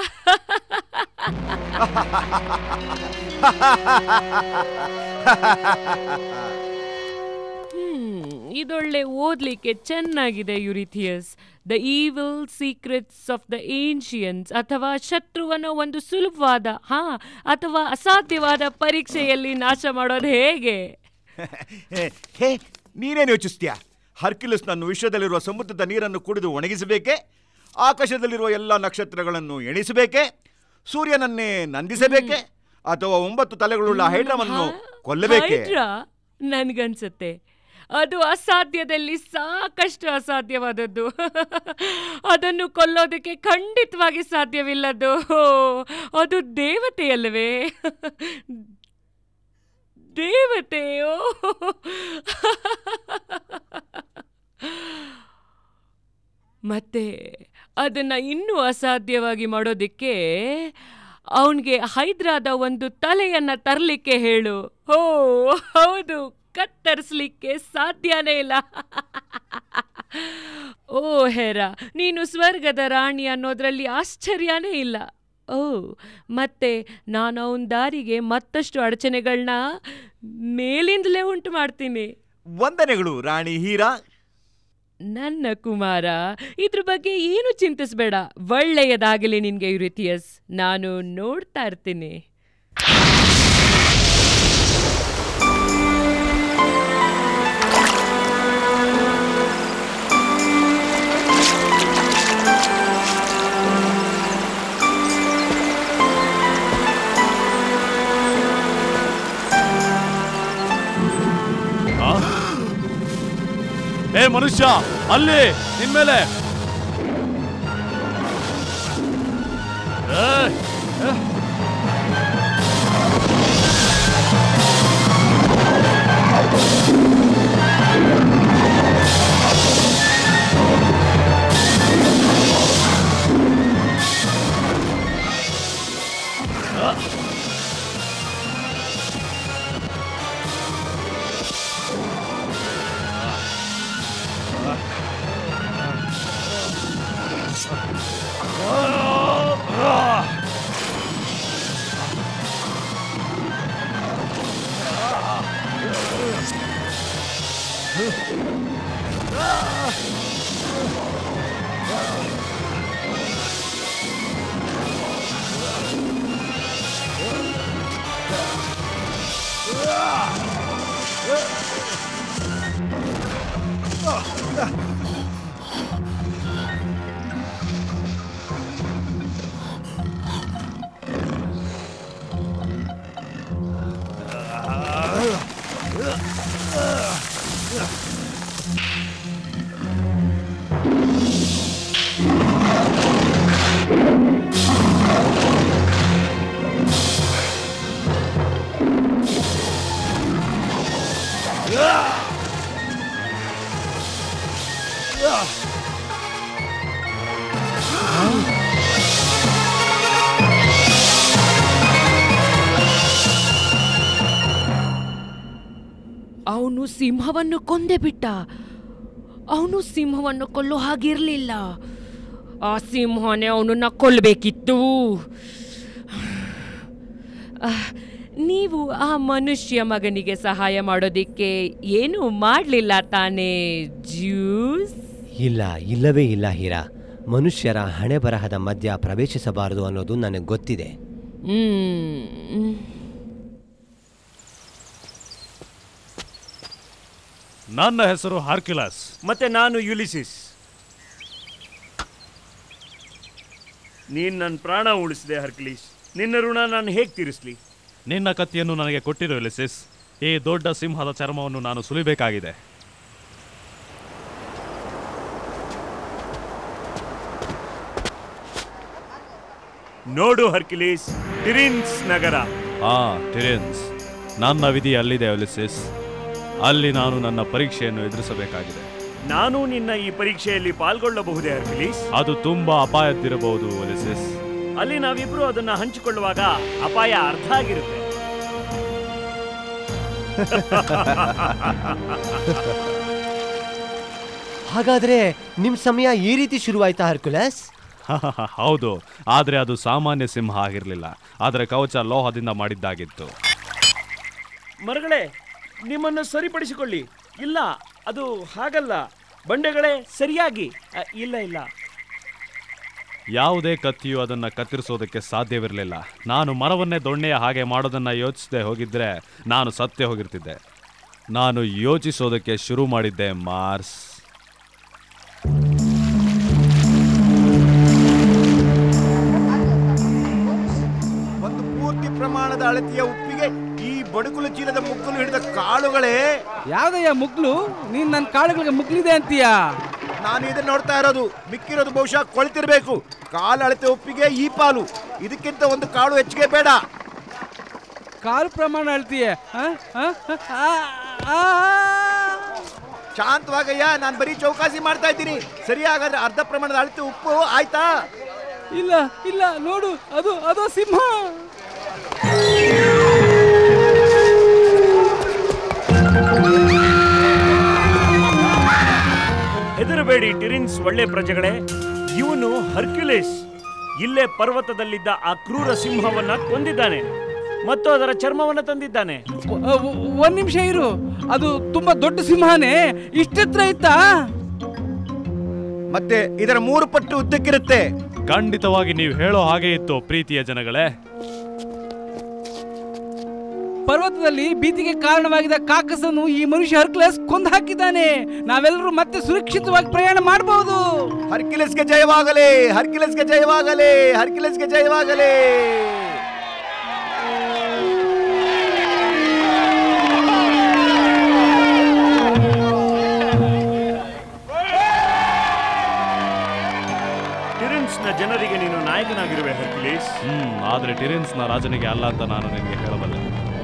ಹ್ಮ್ ಇದೊಳ್ಳೆ ಓದ್ಲಿಕ್ಕೆ ಚೆನ್ನಾಗಿದೆ ಯುರೇತಿಯಸ್. The evil secrets of the ancients, ಅಥವಾ ಶತ್ರುವನ ಒಂದು ಸುಲಭವಾದ ಹಾ ಅಥವಾ ಅಸಾಧ್ಯವಾದ ಪರೀಕ್ಷೆಯಲ್ಲಿ ನಾಶ ಮಾಡೋದು ಹೇಗೆ? ಹೇ, ನೀನೇನು ಯೋಚಿಸ್ತೀಯಾ? ಹರ್ಕ್ಯುಲಸ್ ನನ್ನ ವಿಶ್ವದಲ್ಲಿರುವ ಸಮುದ್ರದ ನೀರನ್ನು ಕುಡಿದು ಒಣಗಿಸಬೇಕೆ? ಆಕಾಶದಲ್ಲಿರುವ ಎಲ್ಲ ನಕ್ಷತ್ರಗಳನ್ನು ಎಣಿಸಬೇಕೆ? ಸೂರ್ಯನನ್ನೇ ನಂದಿಸಬೇಕೆ? ಅಥವಾ ಒಂಬತ್ತು ತಲೆಗಳುಳ್ಳ ಹೈಡ್ರಾವನ್ನು ಕೊಲ್ಲಬೇಕೆ? ನನ್ಗನ್ಸುತ್ತೆ ಅದು ಅಸಾಧ್ಯದಲ್ಲಿ ಸಾಕಷ್ಟು ಅಸಾಧ್ಯವಾದದ್ದು. ಅದನ್ನು ಕೊಲ್ಲೋದಕ್ಕೆ ಖಂಡಿತವಾಗಿ ಸಾಧ್ಯವಿಲ್ಲದ್ದು. ಅದು ದೇವತೆಯಲ್ಲವೇ? ದೇವತೆಯೋ? ಮತ್ತೆ ಅದನ್ನ ಇನ್ನೂ ಅಸಾಧ್ಯವಾಗಿ ಮಾಡೋದಿಕ್ಕೆ ಅವನಿಗೆ ಹೈದ್ರಾದ ಒಂದು ತಲೆಯನ್ನ ತರಲಿಕ್ಕೆ ಹೇಳು. ಓ ಹೌದು, ಕತ್ತರಿಸ್ಲಿಕ್ಕೆ ಸಾಧ್ಯನೇ ಇಲ್ಲ. ಓ ಹೆರಾ, ನೀನು ಸ್ವರ್ಗದ ರಾಣಿ ಅನ್ನೋದ್ರಲ್ಲಿ ಆಶ್ಚರ್ಯನೇ ಇಲ್ಲ. ಓ ಮತ್ತೆ ನಾನು ಅವನ ದಾರಿಗೆ ಮತ್ತಷ್ಟು ಅಡಚಣೆಗಳನ್ನ ಮೇಲಿಂದಲೇ ಉಂಟು ಮಾಡ್ತೀನಿ. ವಂದನೆಗಳು ರಾಣಿ ಹೀರಾ. ನನ್ನ ಕುಮಾರ, ಇದ್ರ ಬಗ್ಗೆ ಏನು ಚಿಂತಿಸಬೇಡ. ಒಳ್ಳೆಯದಾಗಲಿ ನಿನ್ಗೆ ಯುರೇತಿಯಸ್. ನಾನು ನೋಡ್ತಾ ಇರ್ತೀನಿ. ಮನುಷ್ಯ ಅಲ್ಲಿ ನಿನ್ಮೇಲೆ. ಅವನು ಸಿಂಹವನ್ನು ಕೊಂದೇ ಬಿಟ್ಟ. ಅವನು ಸಿಂಹವನ್ನು ಕೊಲ್ಲೋ ಹಾಗಿರ್ಲಿಲ್ಲ. ಆ ಸಿಂಹನೇ ಅವನನ್ನ ಕೊಲ್ಲಬೇಕಿತ್ತು. ನೀವು ಆ ಮನುಷ್ಯ ಮಗನಿಗೆ ಸಹಾಯ ಮಾಡೋದಿಕ್ಕೆ ಏನೂ ಮಾಡಲಿಲ್ಲ ತಾನೇ ಜ್ಯೂಸ್? ಇಲ್ಲ, ಇಲ್ಲವೇ ಇಲ್ಲ ಹೀರಾ. ಮನುಷ್ಯರ ಹಣೆ ಬರಹದ ಮಧ್ಯ ಪ್ರವೇಶಿಸಬಾರದು ಅನ್ನೋದು ನನಗೆ ಗೊತ್ತಿದೆ. ಹ್ಮ್ ನನ್ನ ಹೆಸರು ಹರ್ಕ್ಯುಲಸ್. ಮತ್ತೆ ನಾನು ಯುಲಿಸಿಸ್. ನೀನ್ ನನ್ನ ಪ್ರಾಣ ಉಳಿಸಿದೆ ಹರ್ಕ್ಯುಲಿಸ್. ನಿನ್ನ ಋಣ ನಾನು ಹೇಗೆ ತೀರಿಸ್ಲಿ? ನಿನ್ನ ಕತ್ತಿಯನ್ನು ನನಗೆ ಕೊಟ್ಟಿರೋ ಯುಲಿಸಿಸ್. ಈ ದೊಡ್ಡ ಸಿಂಹದ ಚರ್ಮವನ್ನು ನಾನು ಸುಲಿಬೇಕಾಗಿದೆ. ನೋಡು ಹರ್ಕ್ಯುಲಿಸ್, ಟಿರಿನ್ಸ್ ನಗರ. ಹಾ, ಟಿರಿನ್ಸ್. ನನ್ನ ವಿಧಿ ಅಲ್ಲಿದೆ ಯುಲಿಸಿಸ್. ಅಲ್ಲಿ ನಾನು ನನ್ನ ಪರೀಕ್ಷೆಯನ್ನು ಎದುರಿಸಬೇಕಾಗಿದೆ. ನಾನು ನಿನ್ನ ಈ ಪರೀಕ್ಷೆಯಲ್ಲಿ ಪಾಲ್ಗೊಳ್ಳಬಹುದೇ ಹರ್ಕ್ಯುಲಿಸ್? ಅದು ತುಂಬಾ ಅಪಾಯದ್ದಿರಬಹುದು ಯುಲಿಸಿಸ್. ಅಲ್ಲಿ ನಾವಿಬ್ರು ಅದನ್ನ ಹಂಚಿಕೊಳ್ಳುವಾಗ ಅಪಾಯ ಅರ್ಧ ಆಗಿರುತ್ತೆ. ಹಾಗಾದ್ರೆ ನಿಮ್ ಸಮಯ ಈ ರೀತಿ ಶುರುವಾಯ್ತಾ ಹರ್ಕ್ಯುಲಸ್? ಹೌದು, ಆದ್ರೆ ಅದು ಸಾಮಾನ್ಯ ಸಿಂಹ ಆಗಿರ್ಲಿಲ್ಲ. ಅದರ ಕವಚ ಲೋಹದಿಂದ ಮಾಡಿದ್ದಾಗಿತ್ತು. ಮರಗಳೇ, ನಿಮ್ಮನ್ನು ಸರಿಪಡಿಸಿಕೊಳ್ಳಿ. ಇಲ್ಲ, ಅದು ಹಾಗಲ್ಲ. ಬಂಡೆಗಳೇ, ಸರಿಯಾಗಿ. ಇಲ್ಲ ಇಲ್ಲ ಯಾವುದೇ ಕತ್ತಿಯು ಅದನ್ನು ಕತ್ತರಿಸೋದಕ್ಕೆ ಸಾಧ್ಯವಿರಲಿಲ್ಲ. ನಾನು ಮರವನ್ನೇ ದೊಣ್ಣೆಯ ಹಾಗೆ ಮಾಡೋದನ್ನು ಯೋಚಿಸದೆ ಹೋಗಿದ್ರೆ ನಾನು ಸತ್ತೇ ಹೋಗಿರ್ತಿದ್ದೆ. ನಾನು ಯೋಚಿಸೋದಕ್ಕೆ ಶುರು ಮಾಡಿದ್ದೆ ಮಾರ್ಸ್. ಒಂದು ಪೂರ್ತಿ ಪ್ರಮಾಣದ ಅಳತೆಯ ಉಪ್ಪಿಗೆ ಈ ಬಡುಕುಲ ಚೀಲದ ಮುಗ್ಗಲು ಹಿಡಿದ ಕಾಳುಗಳೇ. ಯಾವ್ದಯ್ಯ ಮುಗ್ಲು? ನೀನ್ ನನ್ನ ಕಾಳುಗಳಿಗೆ ಮುಗ್ಲಿದೆ ಅಂತೀಯ? ನಾನು ಇದನ್ನ ನೋಡ್ತಾ ಇರೋದು. ಮಿಕ್ಕಿರೋದು ಬಹುಶಃ ಕೊಳ್ತಿರ್ಬೇಕು. ಕಾಲು ಅಳತೆ ಉಪ್ಪಿಗೆ ಈ ಪಾಲು. ಇದಕ್ಕಿಂತ ಒಂದು ಕಾಳು ಹೆಚ್ಚಿಗೆ ಬೇಡ. ಕಾಲು ಪ್ರಮಾಣ ಅಳ್ತೀಯ? ಶಾಂತವಾಗಯ್ಯ, ನಾನು ಬರೀ ಚೌಕಾಸಿ ಮಾಡ್ತಾ ಇದ್ದೀನಿ. ಸರಿ, ಹಾಗಾದ್ರೆ ಅರ್ಧ ಪ್ರಮಾಣದ ಅಳತೆ ಉಪ್ಪು ಆಯ್ತಾ? ಇಲ್ಲ ಇಲ್ಲ, ನೋಡು, ಅದು ಅದು ಸಿಂಹ. ಹೆದರಬೇಡಿ ಟಿರಿನ್ಸ್ ಒಳ್ಳೆ ಪ್ರಜೆಗಳೇ. ಇವನು ಹರ್ಕ್ಯುಲಿಸ್. ಇಲ್ಲೇ ಪರ್ವತದಲ್ಲಿದ್ದ ಆ ಕ್ರೂರ ಸಿಂಹವನ್ನ ಕೊಂದಿದ್ದಾನೆ ಮತ್ತು ಅದರ ಚರ್ಮವನ್ನ ತಂದಿದ್ದಾನೆ. ಒಂದ್ ನಿಮಿಷ ಇರು, ಅದು ತುಂಬಾ ದೊಡ್ಡ ಸಿಂಹನೇ? ಇಷ್ಟತ್ರ ಇತ್ತಾ? ಮತ್ತೆ ಇದರ ಮೂರು ಪಟ್ಟು ಉದ್ದಕ್ಕಿರುತ್ತೆ. ಖಂಡಿತವಾಗಿ ನೀವು ಹೇಳೋ ಹಾಗೆ ಇತ್ತು ಪ್ರೀತಿಯ ಜನಗಳೇ. ಪರ್ವತದಲ್ಲಿ ಭೀತಿಗೆ ಕಾರಣವಾಗಿದ್ದ ಕಾಕಸನ್ನು ಈ ಮನುಷ್ಯ ಹರ್ಕ್ಯುಲಸ್ ಕೊಂದು ಹಾಕಿದ್ದಾನೆ. ನಾವೆಲ್ಲರೂ ಮತ್ತೆ ಸುರಕ್ಷಿತವಾಗಿ ಪ್ರಯಾಣ ಮಾಡಬಹುದು. ಹರ್ಕ್ಯುಲಸ್ಗೆ ಜಯವಾಗಲಿ, ಹರ್ಕ್ಯುಲಸ್ಗೆ ಜಯವಾಗಲಿ, ಹರ್ಕ್ಯುಲಸ್ಗೆ ಜಯವಾಗಲಿ. ಜನರಿಗೆ ನೀನು ನಾಯಕನಾಗಿರುವೆ ಹರ್ಕ್ಯುಲಿಸ್. ಹ್ಮ್ ಆದ್ರೆ ಟಿರಿನ್ಸ್ನ ರಾಜನಿಗೆ ಅಲ್ಲ ಅಂತ ನಾನು ನಿನಗೆ ಹೇಳಬಲ್ಲೆ.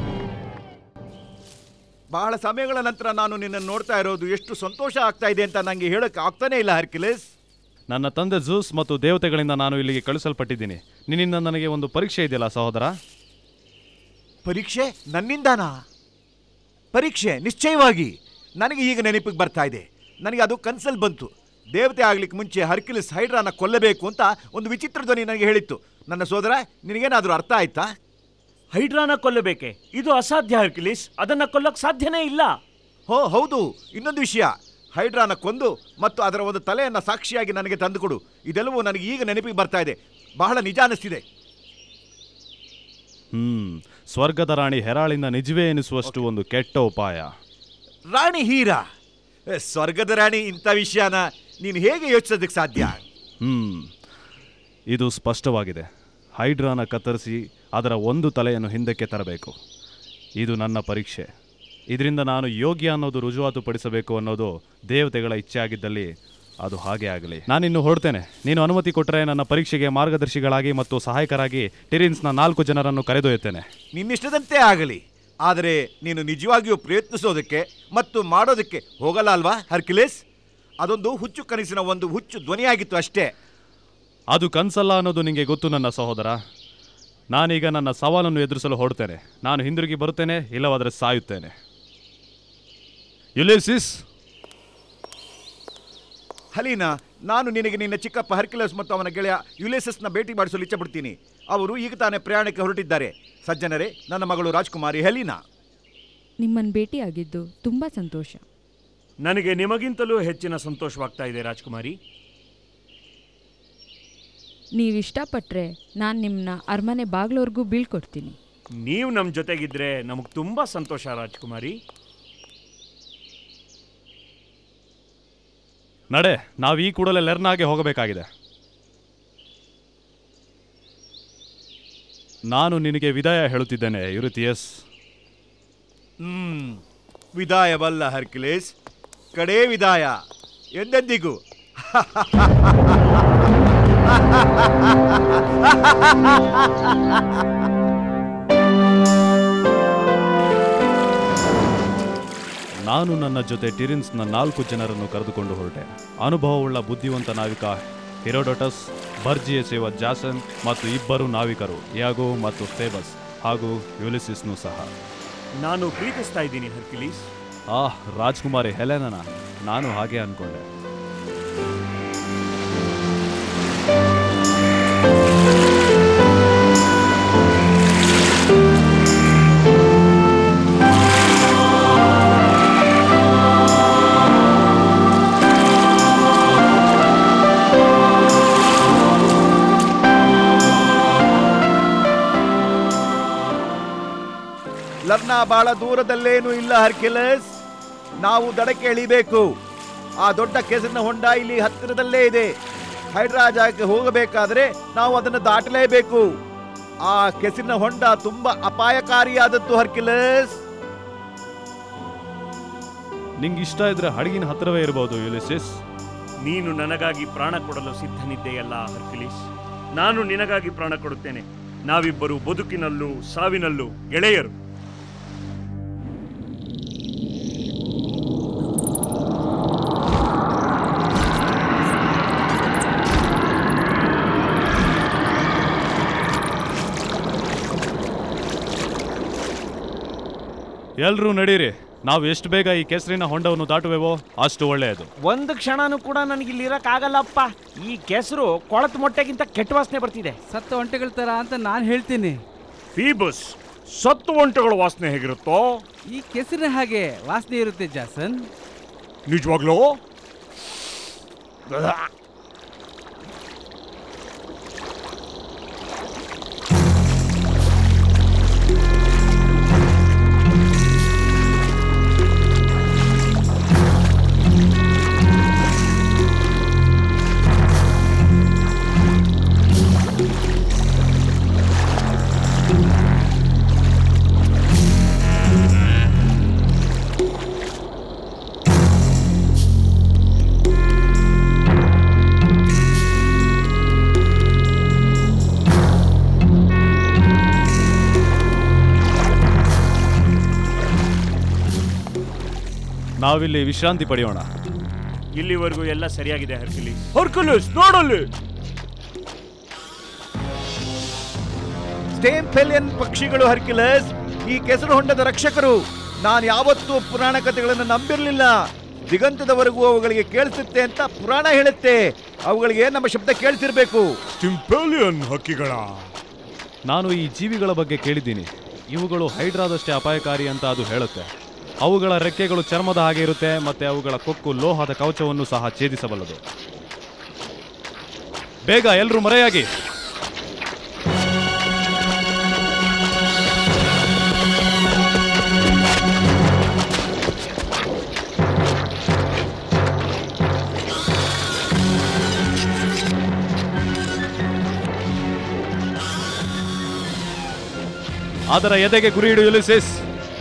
ಬಹಳ ಸಮಯಗಳ ನಂತರ ನಾನು ನಿನ್ನನ್ನು ನೋಡ್ತಾ ಇರೋದು ಎಷ್ಟು ಸಂತೋಷ ಆಗ್ತಾ ಇದೆ ಅಂತ ನನಗೆ ಹೇಳಕ್ಕೆ ಆಗ್ತಾನೆ ಇಲ್ಲ ಹರ್ಕ್ಯುಲಿಸ್. ನನ್ನ ತಂದೆ ಝೂಸ್ ಮತ್ತು ದೇವತೆಗಳಿಂದ ನಾನು ಇಲ್ಲಿಗೆ ಕಳಿಸಲ್ಪಟ್ಟಿದ್ದೀನಿ. ನಿನ್ನಿಂದ ನನಗೆ ಒಂದು ಪರೀಕ್ಷೆ ಇದೆಯಲ್ಲ ಸಹೋದರ. ಪರೀಕ್ಷೆ? ನನ್ನಿಂದಾನಾ? ಪರೀಕ್ಷೆ? ನಿಶ್ಚಯವಾಗಿ ನನಗೆ ಈಗ ನೆನಪಿಗೆ ಬರ್ತಾ ಇದೆ. ನನಗೆ ಅದು ಕನ್ಸಲ್ಲಿ ಬಂತು. ದೇವತೆ ಆಗ್ಲಿಕ್ಕೆ ಮುಂಚೆ ಹರ್ಕ್ಯುಲಿಸ್ ಹೈಡ್ರಾನ ಕೊಲ್ಲಬೇಕು ಅಂತ ಒಂದು ವಿಚಿತ್ರ ಧ್ವನಿ ನನಗೆ ಹೇಳಿತ್ತು. ನನ್ನ ಸೋದರ, ನಿನಗೇನಾದರೂ ಅರ್ಥ ಆಯ್ತಾ? ಹೈಡ್ರಾನ ಕೊಲ್ಲಬೇಕೆ? ಇದು ಅಸಾಧ್ಯ ಹರ್ಕ್ಯುಲಿಸ್, ಅದನ್ನ ಕೊಲ್ಲಕ್ಕೆ ಸಾಧ್ಯನೇ ಇಲ್ಲ. ಹೋ ಹೌದು. ಇನ್ನೊಂದು ವಿಷಯ, ಹೈಡ್ರಾನ ಕೊಂದು ಮತ್ತು ಅದರ ಒಂದು ತಲೆಯನ್ನು ಸಾಕ್ಷಿಯಾಗಿ ನನಗೆ ತಂದುಕೊಡು. ಇದೆಲ್ಲವೂ ನನಗೆ ಈಗ ನೆನಪಿಗೆ ಬರ್ತಾ ಇದೆ. ಬಹಳ ನಿಜ ಅನಿಸ್ತಿದೆ. ಹ್ಮ್ ಸ್ವರ್ಗದ ರಾಣಿ ಹೆರಾಳಿಂದ ನಿಜವೇ ಎನಿಸುವಷ್ಟು ಒಂದು ಕೆಟ್ಟ ಉಪಾಯ. ರಾಣಿ ಹೀರಾ? ಸ್ವರ್ಗದ ರಾಣಿ ಇಂಥ ವಿಷಯನ ನೀನು ಹೇಗೆ ಯೋಚಿಸೋದಕ್ಕೆ ಸಾಧ್ಯ? ಹ್ಮ್ ಇದು ಸ್ಪಷ್ಟವಾಗಿದೆ. ಹೈಡ್ರಾನ ಕತ್ತರಿಸಿ ಅದರ ಒಂದು ತಲೆಯನ್ನು ಹಿಂದಕ್ಕೆ ತರಬೇಕು. ಇದು ನನ್ನ ಪರೀಕ್ಷೆ. ಇದರಿಂದ ನಾನು ಯೋಗ್ಯ ಅನ್ನೋದು ರುಜುವಾತು ಪಡಿಸಬೇಕು ಅನ್ನೋದು ದೇವತೆಗಳ ಇಚ್ಛೆ ಆಗಿದ್ದಲ್ಲಿ ಅದು ಹಾಗೆ ಆಗಲಿ. ನಾನಿನ್ನು ಹೊರಡ್ತೇನೆ. ನೀನು ಅನುಮತಿ ಕೊಟ್ಟರೆ ನನ್ನ ಪರೀಕ್ಷೆಗೆ ಮಾರ್ಗದರ್ಶಿಗಳಾಗಿ ಮತ್ತು ಸಹಾಯಕರಾಗಿ ಟಿರಿನ್ಸ್ನ ನಾಲ್ಕು ಜನರನ್ನು ಕರೆದೊಯ್ಯುತ್ತೇನೆ. ನಿನ್ನಿಷ್ಟದಂತೆ ಆಗಲಿ. ಆದರೆ ನೀನು ನಿಜವಾಗಿಯೂ ಪ್ರಯತ್ನಿಸೋದಕ್ಕೆ ಮತ್ತು ಮಾಡೋದಕ್ಕೆ ಹೋಗಲ್ಲ ಅಲ್ವಾ ಹರ್ಕ್ಯುಲಿಸ್? ಅದೊಂದು ಹುಚ್ಚು ಕನಸಿನ ಒಂದು ಹುಚ್ಚು ಧ್ವನಿಯಾಗಿತ್ತು ಅಷ್ಟೇ. ಅದು ಕನಸಲ್ಲ ಅನ್ನೋದು ನಿಮಗೆ ಗೊತ್ತು ನನ್ನ ಸಹೋದರ. ನಾನೀಗ ನನ್ನ ಸವಾಲನ್ನು ಎದುರಿಸಲು ಹೊರಡ್ತೇನೆ. ನಾನು ಹಿಂದಿರುಗಿ ಬರುತ್ತೇನೆ, ಇಲ್ಲವಾದರೆ ಸಾಯುತ್ತೇನೆ. ಯುಲಿಸಿಸ್. ಹಲೀನಾ, ನಾನು ನಿನಗೆ ನಿನ್ನ ಚಿಕ್ಕಪ್ಪ ಹರ್ಕ್ಯುಲಿಸ್ ಮತ್ತು ಅವನ ಗೆಳೆಯ ಯುಲಿಸಸ್ನ ಭೇಟಿ ಮಾಡಿಸಲು ಇಚ್ಛೆಪಡ್ತೀನಿ. ಅವರು ಈಗ ತಾನೇ ಪ್ರಯಾಣಕ್ಕೆ ಹೊರಟಿದ್ದಾರೆ. ಸಜ್ಜನರೇ, ನನ್ನ ಮಗಳು ರಾಜ್ಕುಮಾರಿ ಹೆಲೀನಾ. ನಿಮ್ಮನ್ನು ಭೇಟಿಯಾಗಿದ್ದು ತುಂಬ ಸಂತೋಷ. ನನಗೆ ನಿಮಗಿಂತಲೂ ಹೆಚ್ಚಿನ ಸಂತೋಷವಾಗ್ತಾ ಇದೆ ರಾಜ್ಕುಮಾರಿ. ನೀವಿಷ್ಟಪಟ್ಟರೆ ನಾನು ನಿಮ್ಮನ್ನ ಅರಮನೆ ಬಾಗ್ಲವರೆಗೂ ಬೀಳ್ಕೊಡ್ತೀನಿ. ನೀವು ನಮ್ಮ ಜೊತೆಗಿದ್ರೆ ನಮಗೆ ತುಂಬ ಸಂತೋಷ ರಾಜ್ಕುಮಾರಿ. ನಡೆ, ನಾವು ಈ ಕೂಡಲೇ ಲೆರ್ನಾಗೆ ಹೋಗಬೇಕಾಗಿದೆ. ನಾನು ನಿನಗೆ ವಿದಾಯ ಹೇಳುತ್ತಿದ್ದೇನೆ ಯುರಿಥಿಯಸ್. ಹ್ಮ್ ವಿದಾಯವಲ್ಲ ಹರ್ಕ್ಯುಲಿಸ್, ಕಡೇ ವಿದಾಯ ಎಂದೆಂದಿಗೂ. ನಾನು ನನ್ನ ಜೊತೆ ಟಿರಿನ್ಸ್ನ ನಾಲ್ಕು ಜನರನ್ನು ಕರೆದುಕೊಂಡು ಹೊರಟೆ. ಅನುಭವವುಳ್ಳ ಬುದ್ಧಿವಂತ ನಾವಿಕ ಹೆರೋಡೋಟಸ್, ಬರ್ಜಿಯಸೆವ ಜಾಸನ್ ಮತ್ತು ಇಬ್ಬರು ನಾವಿಕರು ಯಾಗೋ ಮತ್ತು ಫೇಬಸ್ ಹಾಗೂ ಯುಲಿಸಿಸ್ನು ಸಹ. ನಾನು ಪ್ರೀತಿಸ್ತಾ ಇದ್ದೀನಿ ಹರ್ಕ್ಯುಲಿಸ್. ಆಹ್, ರಾಜ್ಕುಮಾರಿ ಹೆಲೆನನ, ನಾನು ಹಾಗೆ ಅನ್ಕೊಂಡೆ. ಲರ್ನಾ ಬಹಳ ದೂರದಲ್ಲೇನೂ ಇಲ್ಲ ಹರ್ಕ್ಯುಲಿಸ್. ನಾವು ದಡಕ್ಕೆ ಇಳಿಬೇಕು. ಆ ದೊಡ್ಡ ಕೆಸರಿನ ಹೊಂಡ ಇಲ್ಲಿ ಹತ್ತಿರದಲ್ಲೇ ಇದೆ. ಹೈಡ್ರಾ ಜಾಗಕ್ಕೆ ಹೋಗಬೇಕಾದ್ರೆ ನಾವು ಅದನ್ನು ದಾಟಲೇಬೇಕು. ಆ ಕೆಸರಿನ ಹೊಂಡ ತುಂಬಾ ಅಪಾಯಕಾರಿಯಾದದ್ದು ಹರ್ಕ್ಯುಲಿಸ್. ನಿಂಗೆ ಇಷ್ಟ ಇದ್ರೆ ಹಡಗಿನ ಹತ್ತಿರವೇ ಇರಬಹುದು ಯುಲಿಸಿಸ್. ನೀನು ನನಗಾಗಿ ಪ್ರಾಣ ಕೊಡಲು ಸಿದ್ಧನಿದ್ದೆಯಲ್ಲ ಹರ್ಕ್ಯುಲಿಸ್. ನಾನು ನಿನಗಾಗಿ ಪ್ರಾಣ ಕೊಡುತ್ತೇನೆ. ನಾವಿಬ್ಬರು ಬದುಕಿನಲ್ಲೂ ಸಾವಿನಲ್ಲೂ ಗೆಳೆಯರು. ಎಲ್ರೂ ನಡೀರಿ. ನಾವು ಎಷ್ಟು ಬೇಗ ಈ ಕೆಸರಿನ ಹೊಂಡವನ್ನು ದಾಟುವೆವೋ ಅಷ್ಟು ಒಳ್ಳೆಯದು. ಒಂದು ಕ್ಷಣನೂ ಕೂಡ ನನಗೆ ಇಲ್ಲಿ ಇರಕ್ಕಾಗಲ್ಲಪ್ಪ. ಈ ಕೆಸರು ಕೊಳತು ಮೊಟ್ಟೆಗಿಂತ ಕೆಟ್ಟ ವಾಸನೆ ಬರ್ತಿದೆ. ಸತ್ತ ಒಂಟೆಗಳ ತರ ಅಂತ ನಾನು ಹೇಳ್ತೀನಿ. ಫೀಬಸ್, ಸತ್ತು ಒಂಟೆಗಳ ವಾಸನೆ ಹೇಗಿರುತ್ತೋ ಈ ಕೆಸರಿನ ಹಾಗೆ ವಾಸನೆ ಇರುತ್ತೆ ಜಾಸನ್. ನಿಜವಾಗ್ಲೂ? ನಾವಿಲ್ಲಿ ವಿಶ್ರಾಂತಿ ಪಡೆಯೋಣ. ಇಲ್ಲಿವರೆಗೂ ಎಲ್ಲ ಸರಿಯಾಗಿದೆ ಹರ್ಕ್ಯುಲಿಸ್. ಹರ್ಕ್ಯುಲಿಸ್ ನೋಡಲ್ಲಿ. ಸ್ಟೇಂಪೆಲಿಯನ್ ಪಕ್ಷಿಗಳು ಹರ್ಕ್ಯುಲಸ್, ಈ ಕೆಸರು ಹೊಂಡದ ರಕ್ಷಕರು. ನಾನು ಯಾವತ್ತೂ ಪುರಾಣ ಕಥೆಗಳನ್ನು ನಂಬಿರಲಿಲ್ಲ. ದಿಗಂತದವರೆಗೂ ಅವುಗಳಿಗೆ ಕೇಳಿಸುತ್ತೆ ಅಂತ ಪುರಾಣ ಹೇಳುತ್ತೆ. ಅವುಗಳಿಗೆ ನಮ್ಮ ಶಬ್ದ ಕೇಳಿಸಿರ್ಬೇಕು. ಸ್ಟೇಂಪೆಲಿಯನ್ ಹಕ್ಕಿಗಳ. ನಾನು ಈ ಜೀವಿಗಳ ಬಗ್ಗೆ ಕೇಳಿದ್ದೀನಿ. ಇವುಗಳು ಹೈಡ್ರಾದಷ್ಟೇ ಅಪಾಯಕಾರಿ ಅಂತ ಅದು ಹೇಳುತ್ತೆ. ಅವುಗಳ ರೆಕ್ಕೆಗಳು ಚರ್ಮದ ಹಾಗೆ ಇರುತ್ತೆ, ಮತ್ತೆ ಅವುಗಳ ಕೊಕ್ಕು ಲೋಹದ ಕವಚವನ್ನು ಸಹ ಛೇದಿಸಬಲ್ಲದು. ಬೇಗ ಎಲ್ಲರೂ ಮರೆಯಾಗಿ. ಅದರ ಎದೆಗೆ ಗುರಿ ಇಡು ಯುಲಿಸಿಸ್.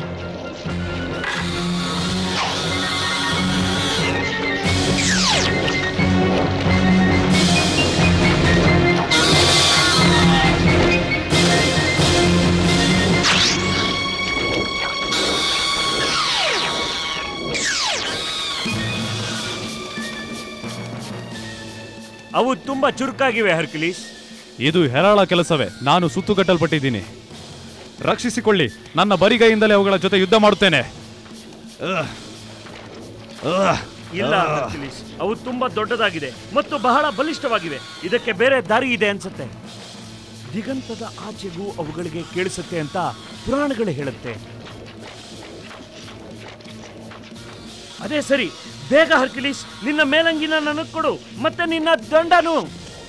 ಅವು ತುಂಬಾ ಚುರುಕಾಗಿವೆ ಹರ್ಕ್ಯುಲಿಸ್. ಇದು ಹೆರಾಳ ಕೆಲಸವೇ. ನಾನು ಸುತ್ತುಗಟ್ಟಲ್ಪಟ್ಟಿದ್ದೀನಿ. ರಕ್ಷಿಸಿಕೊಳ್ಳಿ. ನನ್ನ ಬರಿಗೈಯಿಂದಲೇ ಅವುಗಳ ಜೊತೆ ಯುದ್ಧ ಮಾಡುತ್ತೇನೆ. ಇಲ್ಲ ಹರ್ಕ್ಯುಲಿಸ್, ಅವು ತುಂಬಾ ದೊಡ್ಡದಾಗಿದೆ ಮತ್ತು ಬಹಳ ಬಲಿಷ್ಠವಾಗಿವೆ. ಇದಕ್ಕೆ ಬೇರೆ ದಾರಿ ಇದೆ ಅನ್ಸುತ್ತೆ. ದಿಗಂತದ ಆಚೆಗೂ ಅವುಗಳಿಗೆ ಕೇಳಿಸುತ್ತೆ ಅಂತ ಪುರಾಣಗಳು ಹೇಳುತ್ತೆ. ಅದೇ ಸರಿ, ಬೇಗ ಹರ್ಕ್ಯುಲಿಸ್, ನಿನ್ನ ಮೇಲಂಗಿನ ನನಗೆ ಕೊಡು, ಮತ್ತೆ ನಿನ್ನ ದಂಡನು.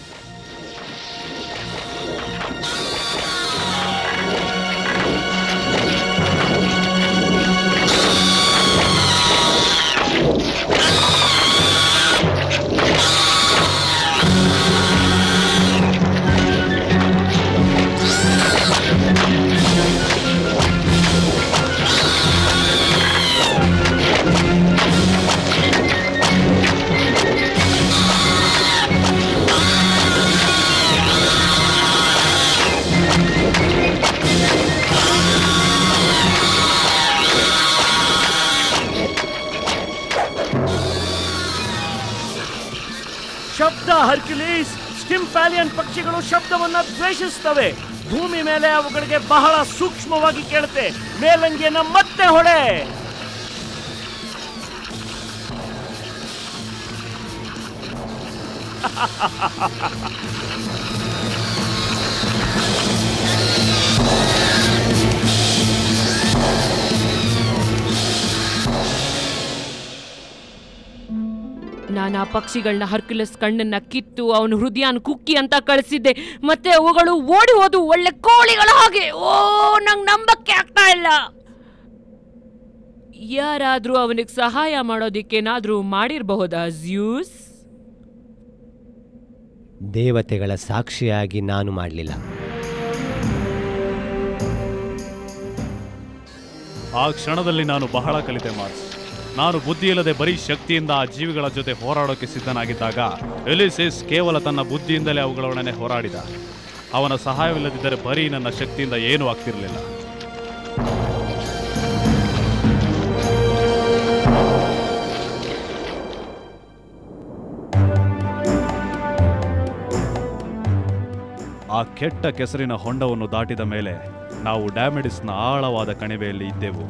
ಶಬ್ದ ಹರ್ಕ್ಯುಲಿಸ್. ಸ್ಟಿಂಪ್ಯಾಲಿಯನ್ ಪಕ್ಷಿಗಳು ಶಬ್ದವನ್ನ ದ್ವೇಷಿಸ್ತವೆ. ಭೂಮಿ ಮೇಲೆ ಅವುಗಳಿಗೆ ಬಹಳ ಸೂಕ್ಷ್ಮವಾಗಿ ಕೇಳುತ್ತೆ. ಮೇಲಂಗಿಯನ್ನ ಮತ್ತೆ ಹೊಡೆ. ನಾನು ಆ ಪಕ್ಷಿಗಳನ್ನ ಹರ್ಕ್ಯುಲಸ್ ಕಣ್ಣನ್ನ ಕಿತ್ತು ಅವನ ಹೃದಯನ ಕುಕ್ಕಿ ಅಂತ ಕಳಿಸಿದ್ದೆ. ಮತ್ತೆ ಅವುಗಳು ಓಡಿ ಹೋದು ಒಳ್ಳೆ ಕೋಳಿಗಳ ಹಾಗೆ. ಓ, ನಂಗೆ ನಂಬಕ್ಕೆ ಆಗ್ತಾ ಇಲ್ಲ. ಯಾರಾದ್ರೂ ಅವನಿಗೆ ಸಹಾಯ ಮಾಡೋದಿಕ್ಕೇನಾದ್ರೂ ಮಾಡಿರಬಹುದಾ ಜ್ಯೂಸ್? ದೇವತೆಗಳ ಸಾಕ್ಷಿಯಾಗಿ ನಾನು ಮಾಡಲಿಲ್ಲ. ಆ ಕ್ಷಣದಲ್ಲಿ ನಾನು ಬಹಳ ಕಲಿತೆ ಮಾರ್ಸ್. ನಾನು ಬುದ್ಧಿಯಿಲ್ಲದೆ ಬರೀ ಶಕ್ತಿಯಿಂದ ಆ ಜೀವಿಗಳ ಜೊತೆ ಹೋರಾಡೋಕೆ ಸಿದ್ಧನಾಗಿದ್ದಾಗ ಯುಲಿಸಿಸ್ ಕೇವಲ ತನ್ನ ಬುದ್ಧಿಯಿಂದಲೇ ಅವುಗಳೊಡನೆ ಹೋರಾಡಿದ. ಅವನ ಸಹಾಯವಿಲ್ಲದಿದ್ದರೆ ಬರೀ ನನ್ನ ಶಕ್ತಿಯಿಂದ ಏನೂ ಆಗ್ತಿರಲಿಲ್ಲ. ಆ ಕೆಟ್ಟ ಕೆಸರಿನ ಹೊಂಡವನ್ನು ದಾಟಿದ ಮೇಲೆ ನಾವು ಡ್ಯಾಮಿಡಿಸ್ನ ಆಳವಾದ ಕಣಿವೆಯಲ್ಲಿ ಇದ್ದೆವು.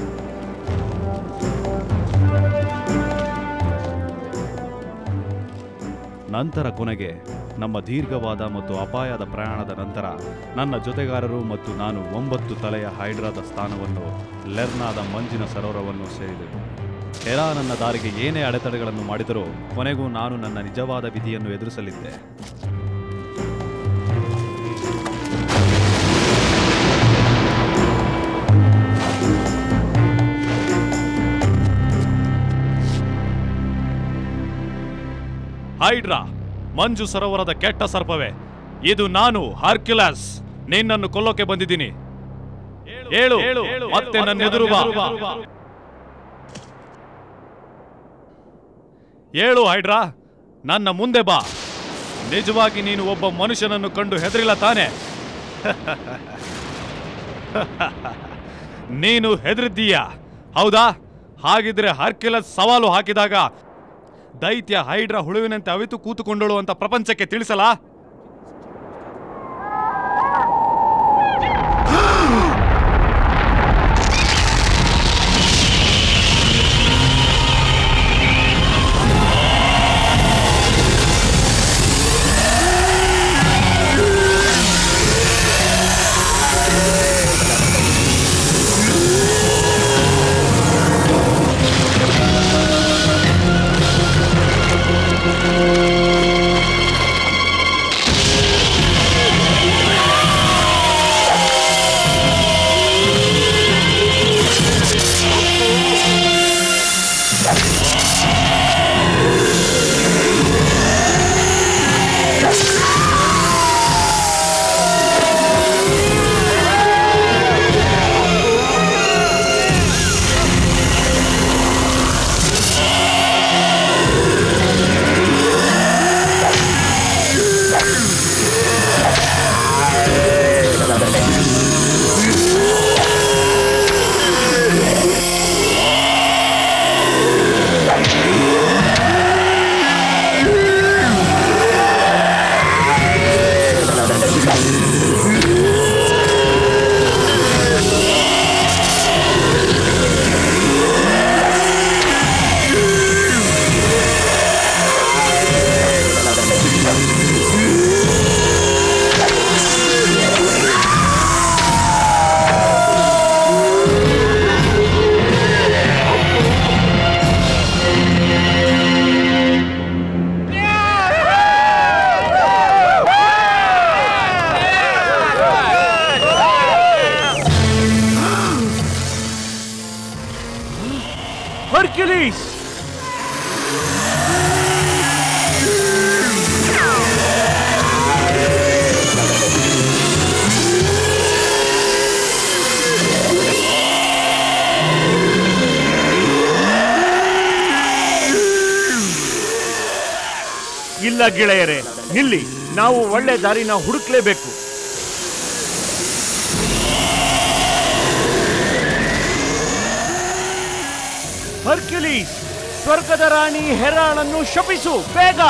ನಂತರ ಕೊನೆಗೆ ನಮ್ಮ ದೀರ್ಘವಾದ ಮತ್ತು ಅಪಾಯದ ಪ್ರಯಾಣದ ನಂತರ ನನ್ನ ಜೊತೆಗಾರರು ಮತ್ತು ನಾನು ಒಂಬತ್ತು ತಲೆಯ ಹೈಡ್ರಾದ ಸ್ಥಾನವನ್ನು ಲೆರ್ನಾದ ಮಂಜಿನ ಸರೋವರವನ್ನು ಸೇರಿದೆವು. ಹೆರಾ ನನ್ನ ದಾರಿಗೆ ಏನೇ ಅಡೆತಡೆಗಳನ್ನು ಮಾಡಿದರೂ ಕೊನೆಗೂ ನಾನು ನನ್ನ ನಿಜವಾದ ವಿಧಿಯನ್ನು ಎದುರಿಸಲಿದ್ದೆ. ಹೈಡ್ರಾ, ಮಂಜು ಸರೋವರದ ಕೆಟ್ಟ ಸರ್ಪವೇ, ಇದು ನಾನು ಹರ್ಕ್ಯುಲಸ್. ನಿನ್ನನ್ನು ಕೊಲ್ಲೋಕೆ ಬಂದಿದ್ದೀನಿ. ಹೇಳು, ಮತ್ತೆ ನನ್ನ ಎದುರು ಬಾ. ಹೇಳು ಹೈಡ್ರಾ, ನನ್ನ ಮುಂದೆ ಬಾ. ನಿಜವಾಗಿ ನೀನು ಒಬ್ಬ ಮನುಷ್ಯನನ್ನು ಕಂಡು ಹೆದರಿಲ್ಲ ತಾನೆ? ನೀನು ಹೆದರಿದ್ದೀಯಾ, ಹೌದಾ? ಹಾಗಿದ್ರೆ ಹರ್ಕ್ಯುಲಸ್ ಸವಾಲು ಹಾಕಿದಾಗ ದೈತ್ಯ ಹೈಡ್ರಾ ಹುಳುವಿನಂತೆ ಅವಿತು ಕೂತುಕೊಂಡಳು ಅಂತ ಪ್ರಪಂಚಕ್ಕೆ ತಿಳಿಸಲ? ಹರ್ಕ್ಯುಲೀಸ್! ಇಲ್ಲ ಗೆಳೆಯರೇ, ನಿಲ್ಲಿ. ನಾವು ಒಳ್ಳೆ ದಾರಿನ ಹುಡುಕ್ಲೇಬೇಕು. ಹರ್ಕ್ಯುಲೀಸ್, ಸ್ವರ್ಗದ ರಾಣಿ ಹೆರಾಳನ್ನು ಶಪಿಸು ಬೇಗ.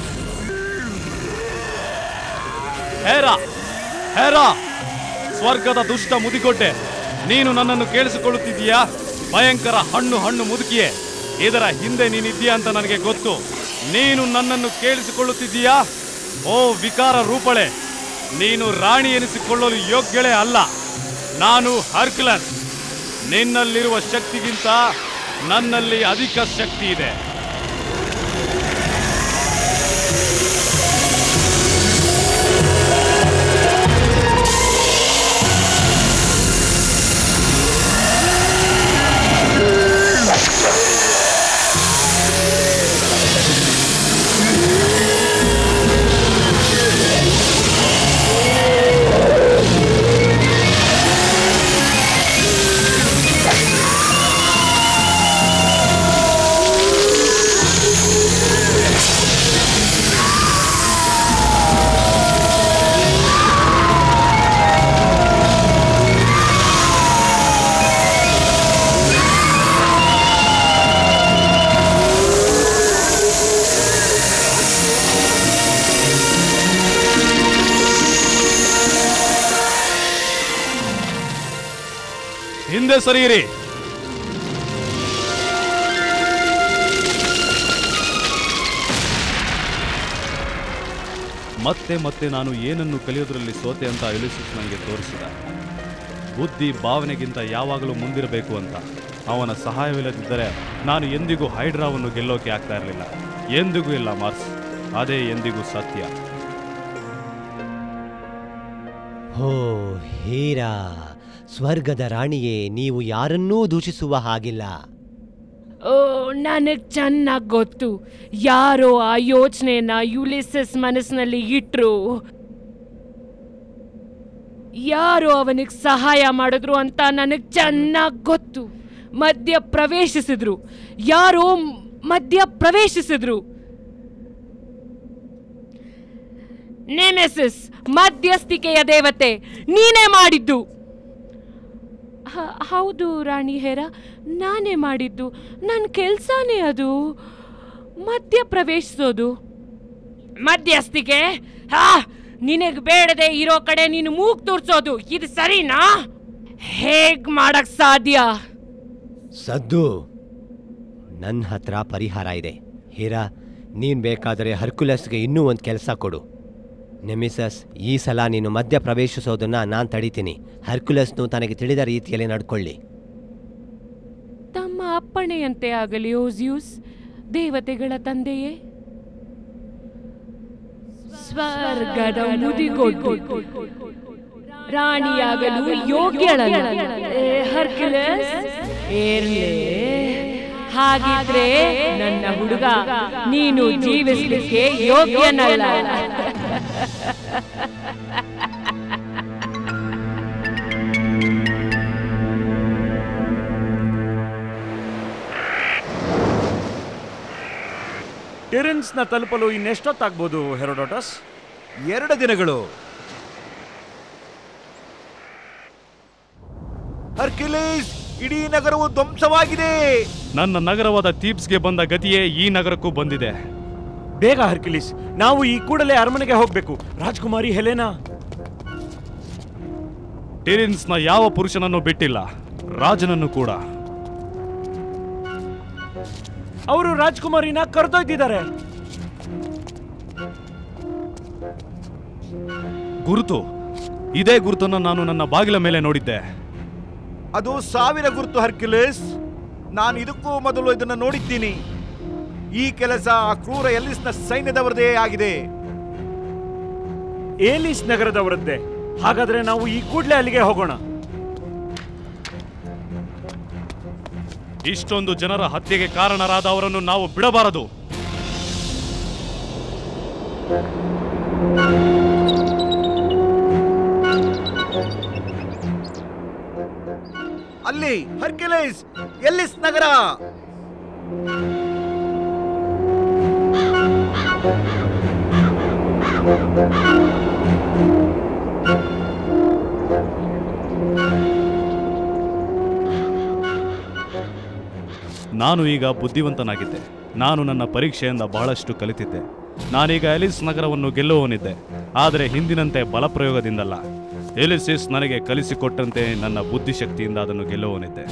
ಹೇರಾ, ಹೇರಾ, ಸ್ವರ್ಗದ ದುಷ್ಟ ಮುದಿಗೊಡ್ಡೆ, ನೀನು ನನ್ನನ್ನು ಕೇಳಿಸಿಕೊಳ್ಳುತ್ತಿದ್ದೀಯಾ? ಭಯಂಕರ ಹಣ್ಣು ಹಣ್ಣು ಮುದುಕಿಯೇ, ಇದರ ಹಿಂದೆ ನೀನಿದ್ದೀಯಾ ಅಂತ ನನಗೆ ಗೊತ್ತು. ನೀನು ನನ್ನನ್ನು ಕೇಳಿಸಿಕೊಳ್ಳುತ್ತಿದ್ದೀಯಾ? ಓ ವಿಕಾರ ರೂಪಳೆ, ನೀನು ರಾಣಿ ಎನಿಸಿಕೊಳ್ಳಲು ಯೋಗ್ಯಳೇ ಅಲ್ಲ. ನಾನು ಹರ್ಕ್ಯುಲಸ್. ನಿನ್ನಲ್ಲಿರುವ ಶಕ್ತಿಗಿಂತ ನನ್ನಲ್ಲಿ ಅಧಿಕ ಶಕ್ತಿ ಇದೆ. ಹಿಂದೆ ಸರಿಯಿರಿ. ಮತ್ತೆ ಮತ್ತೆ ನಾನು ಏನನ್ನು ಕಲಿಯೋದ್ರಲ್ಲಿ ಸೋತೆ ಅಂತ ಎಲಿಸಿಸ್ ನನಗೆ ತೋರಿಸಿದ. ಬುದ್ಧಿ ಭಾವನೆಗಿಂತ ಯಾವಾಗಲೂ ಮುಂದಿರಬೇಕು ಅಂತ. ಅವನ ಸಹಾಯವಿಲ್ಲದಿದ್ದರೆ ನಾನು ಎಂದಿಗೂ ಹೈಡ್ರಾವನ್ನು ಗೆಲ್ಲೋಕೆ ಆಗ್ತಾ ಇರಲಿಲ್ಲ. ಎಂದಿಗೂ ಇಲ್ಲ ಮಾರ್ಸ್, ಅದೇ ಎಂದಿಗೂ ಸತ್ಯ. ಹೋ ಹೀರಾ, ಸ್ವರ್ಗದ ರಾಣಿಯೇ, ನೀವು ಯಾರನ್ನೂ ದೂಷಿಸುವ ಹಾಗಿಲ್ಲ. ಓ, ನನಗೆ ಚೆನ್ನಾಗಿ ಗೊತ್ತು ಯಾರೋ ಆ ಯೋಚನೆನ ಯುಲಿಸಸ್ ಮನಸ್ಸಿನಲ್ಲಿ ಇಟ್ರು, ಯಾರೋ ಅವನಿಗೆ ಸಹಾಯ ಮಾಡಿದ್ರು ಅಂತ ನನಗೆ ಚೆನ್ನಾಗಿ ಗೊತ್ತು. ಮಧ್ಯ ಪ್ರವೇಶಿಸಿದ್ರು, ಯಾರೋ ಮಧ್ಯ ಪ್ರವೇಶಿಸಿದ್ರು. ನೆಮೆಸಿಸ್, ಮಧ್ಯಸ್ಥಿಕೆಯ ದೇವತೆ, ನೀನೇ ಮಾಡಿದ್ದು. ಹೌದು ರಾಣಿ ಹೇರಾ, ನಾನೇ ಮಾಡಿದ್ದು. ನನ್ನ ಕೆಲಸನೇ ಅದು, ಮಧ್ಯ ಪ್ರವೇಶಿಸೋದು. ಮಧ್ಯಸ್ಥಿಕೆ? ಹಾ, ನಿನಗೆ ಬೇಡದೆ ಇರೋ ಕಡೆ ನೀನು ಮೂಗ್ ತೋರ್ಸೋದು, ಇದು ಸರಿನಾ? ಹೇಗ್ ಮಾಡಕ್ ಸಾಧ್ಯ? ಸದ್ದು, ನನ್ನ ಹತ್ರ ಪರಿಹಾರ ಇದೆ. ಹೀರಾ, ನೀನು ಬೇಕಾದರೆ ಹರ್ಕ್ಯುಲಸ್ಗೆ ಇನ್ನೂ ಒಂದು ಕೆಲಸ ಕೊಡು. ನೆಮಿಸಸ್, ಈ ಸಲ ನೀನು ಮಧ್ಯ ಪ್ರವೇಶಿಸೋದನ್ನ ನಾನು ತಡಿತೀನಿ. ಹರ್ಕ್ಯುಲಸ್ನು ತನಗೆ ತಿಳಿದ ರೀತಿಯಲ್ಲಿ ನಡ್ಕೊಳ್ಳಿ. ತಮ್ಮ ಅಪ್ಪಣೆಯಂತೆ ಆಗಲಿ ಓಜಿಯೂಸ್, ದೇವತೆಗಳ ತಂದೆಯೇ. ಸ್ವರ್ಗದ ಮುದಿಗೊಡ್ಡು ರಾಣಿಯಾಗಲು ಯೋಗ್ಯಳಲ್ಲ ಹರ್ಕ್ಯುಲಸ್. ಏರ್ಲೇ, ಹಾಗಿದ್ರೆ ನನ್ನ ಹುಡುಗ ನೀನು ಜೀವಿಸಲಿಕ್ಕೆ ಯೋಗ್ಯನಲ್ಲ. ಟಿರಿನ್ಸ್ನ ತಲುಪಲು ಇನ್ನೆಷ್ಟೊತ್ತಾಗ್ಬೋದು ಹೆರೋಡೋಟಸ್? ಎರಡು ದಿನಗಳು. ಹರ್ಕ್ಯುಲೀಸ್, ಇಡೀ ನಗರವು ಧ್ವಂಸವಾಗಿದೆ. ನನ್ನ ನಗರವಾದ ಥೀಬ್ಸ್ಗೆ ಬಂದ ಗತಿಯೇ ಈ ನಗರಕ್ಕೂ ಬಂದಿದೆ. ಬೇಗ ಹರ್ಕ್ಯುಲೀಸ್, ನಾವು ಈ ಕೂಡಲೇ ಅರಮನೆಗೆ ಹೋಗ್ಬೇಕು. ರಾಜ್ಕುಮಾರಿ ಹೆಲೆನಾ? ಟಿರಿನ್ಸ್ನ ಯಾವ ಪುರುಷನನ್ನು ಬಿಟ್ಟಿಲ್ಲ, ರಾಜನನ್ನು ಕೂಡ. ಅವರು ರಾಜ್ಕುಮಾರಿನ ಕರೆದೊಯ್ದಿದ್ದಾರೆ. ಗುರುತು, ಇದೇ ಗುರುತನ್ನು ನಾನು ನನ್ನ ಬಾಗಿಲ ಮೇಲೆ ನೋಡಿದ್ದೆ. ಅದು ಸಾವಿರ ಗುರುತು ಹರ್ಕ್ಯುಲೀಸ್. ನಾನು ಇದಕ್ಕೂ ಮೊದಲು ಇದನ್ನು ನೋಡಿದ್ದೀನಿ. ಈ ಕೆಲಸ ಆ ಕ್ರೂರ ಎಲಿಸ್ನ ಸೈನ್ಯದವರದೇ ಆಗಿದೆ. ಏಲಿಸ್ ನಗರದವರದ್ದೇ? ಹಾಗಾದ್ರೆ ನಾವು ಈ ಕೂಡಲೇ ಅಲ್ಲಿಗೆ ಹೋಗೋಣ. ಇಷ್ಟೊಂದು ಜನರ ಹತ್ಯೆಗೆ ಕಾರಣರಾದ ಅವರನ್ನು ನಾವು ಬಿಡಬಾರದು. ಅಲ್ಲಿ ಹರ್ಕ್ಯುಲೀಸ್, ಎಲಿಸ್ ನಗರ. ನಾನು ಈಗ ಬುದ್ಧಿವಂತನಾಗಿದ್ದೆ. ನಾನು ನನ್ನ ಪರೀಕ್ಷೆಯಿಂದ ಬಹಳಷ್ಟು ಕಲಿತಿದ್ದೆ. ನಾನೀಗ ಎಲಿಸ್ ನಗರವನ್ನು ಗೆಲ್ಲುವವನಿದ್ದೆ, ಆದರೆ ಹಿಂದಿನಂತೆ ಬಲಪ್ರಯೋಗದಿಂದಲ್ಲ. ಎಲಿಸಿಸ್ ನನಗೆ ಕಲಿಸಿಕೊಟ್ಟಂತೆ ನನ್ನ ಬುದ್ಧಿಶಕ್ತಿಯಿಂದ ಅದನ್ನು ಗೆಲ್ಲುವವನಿದ್ದೆ.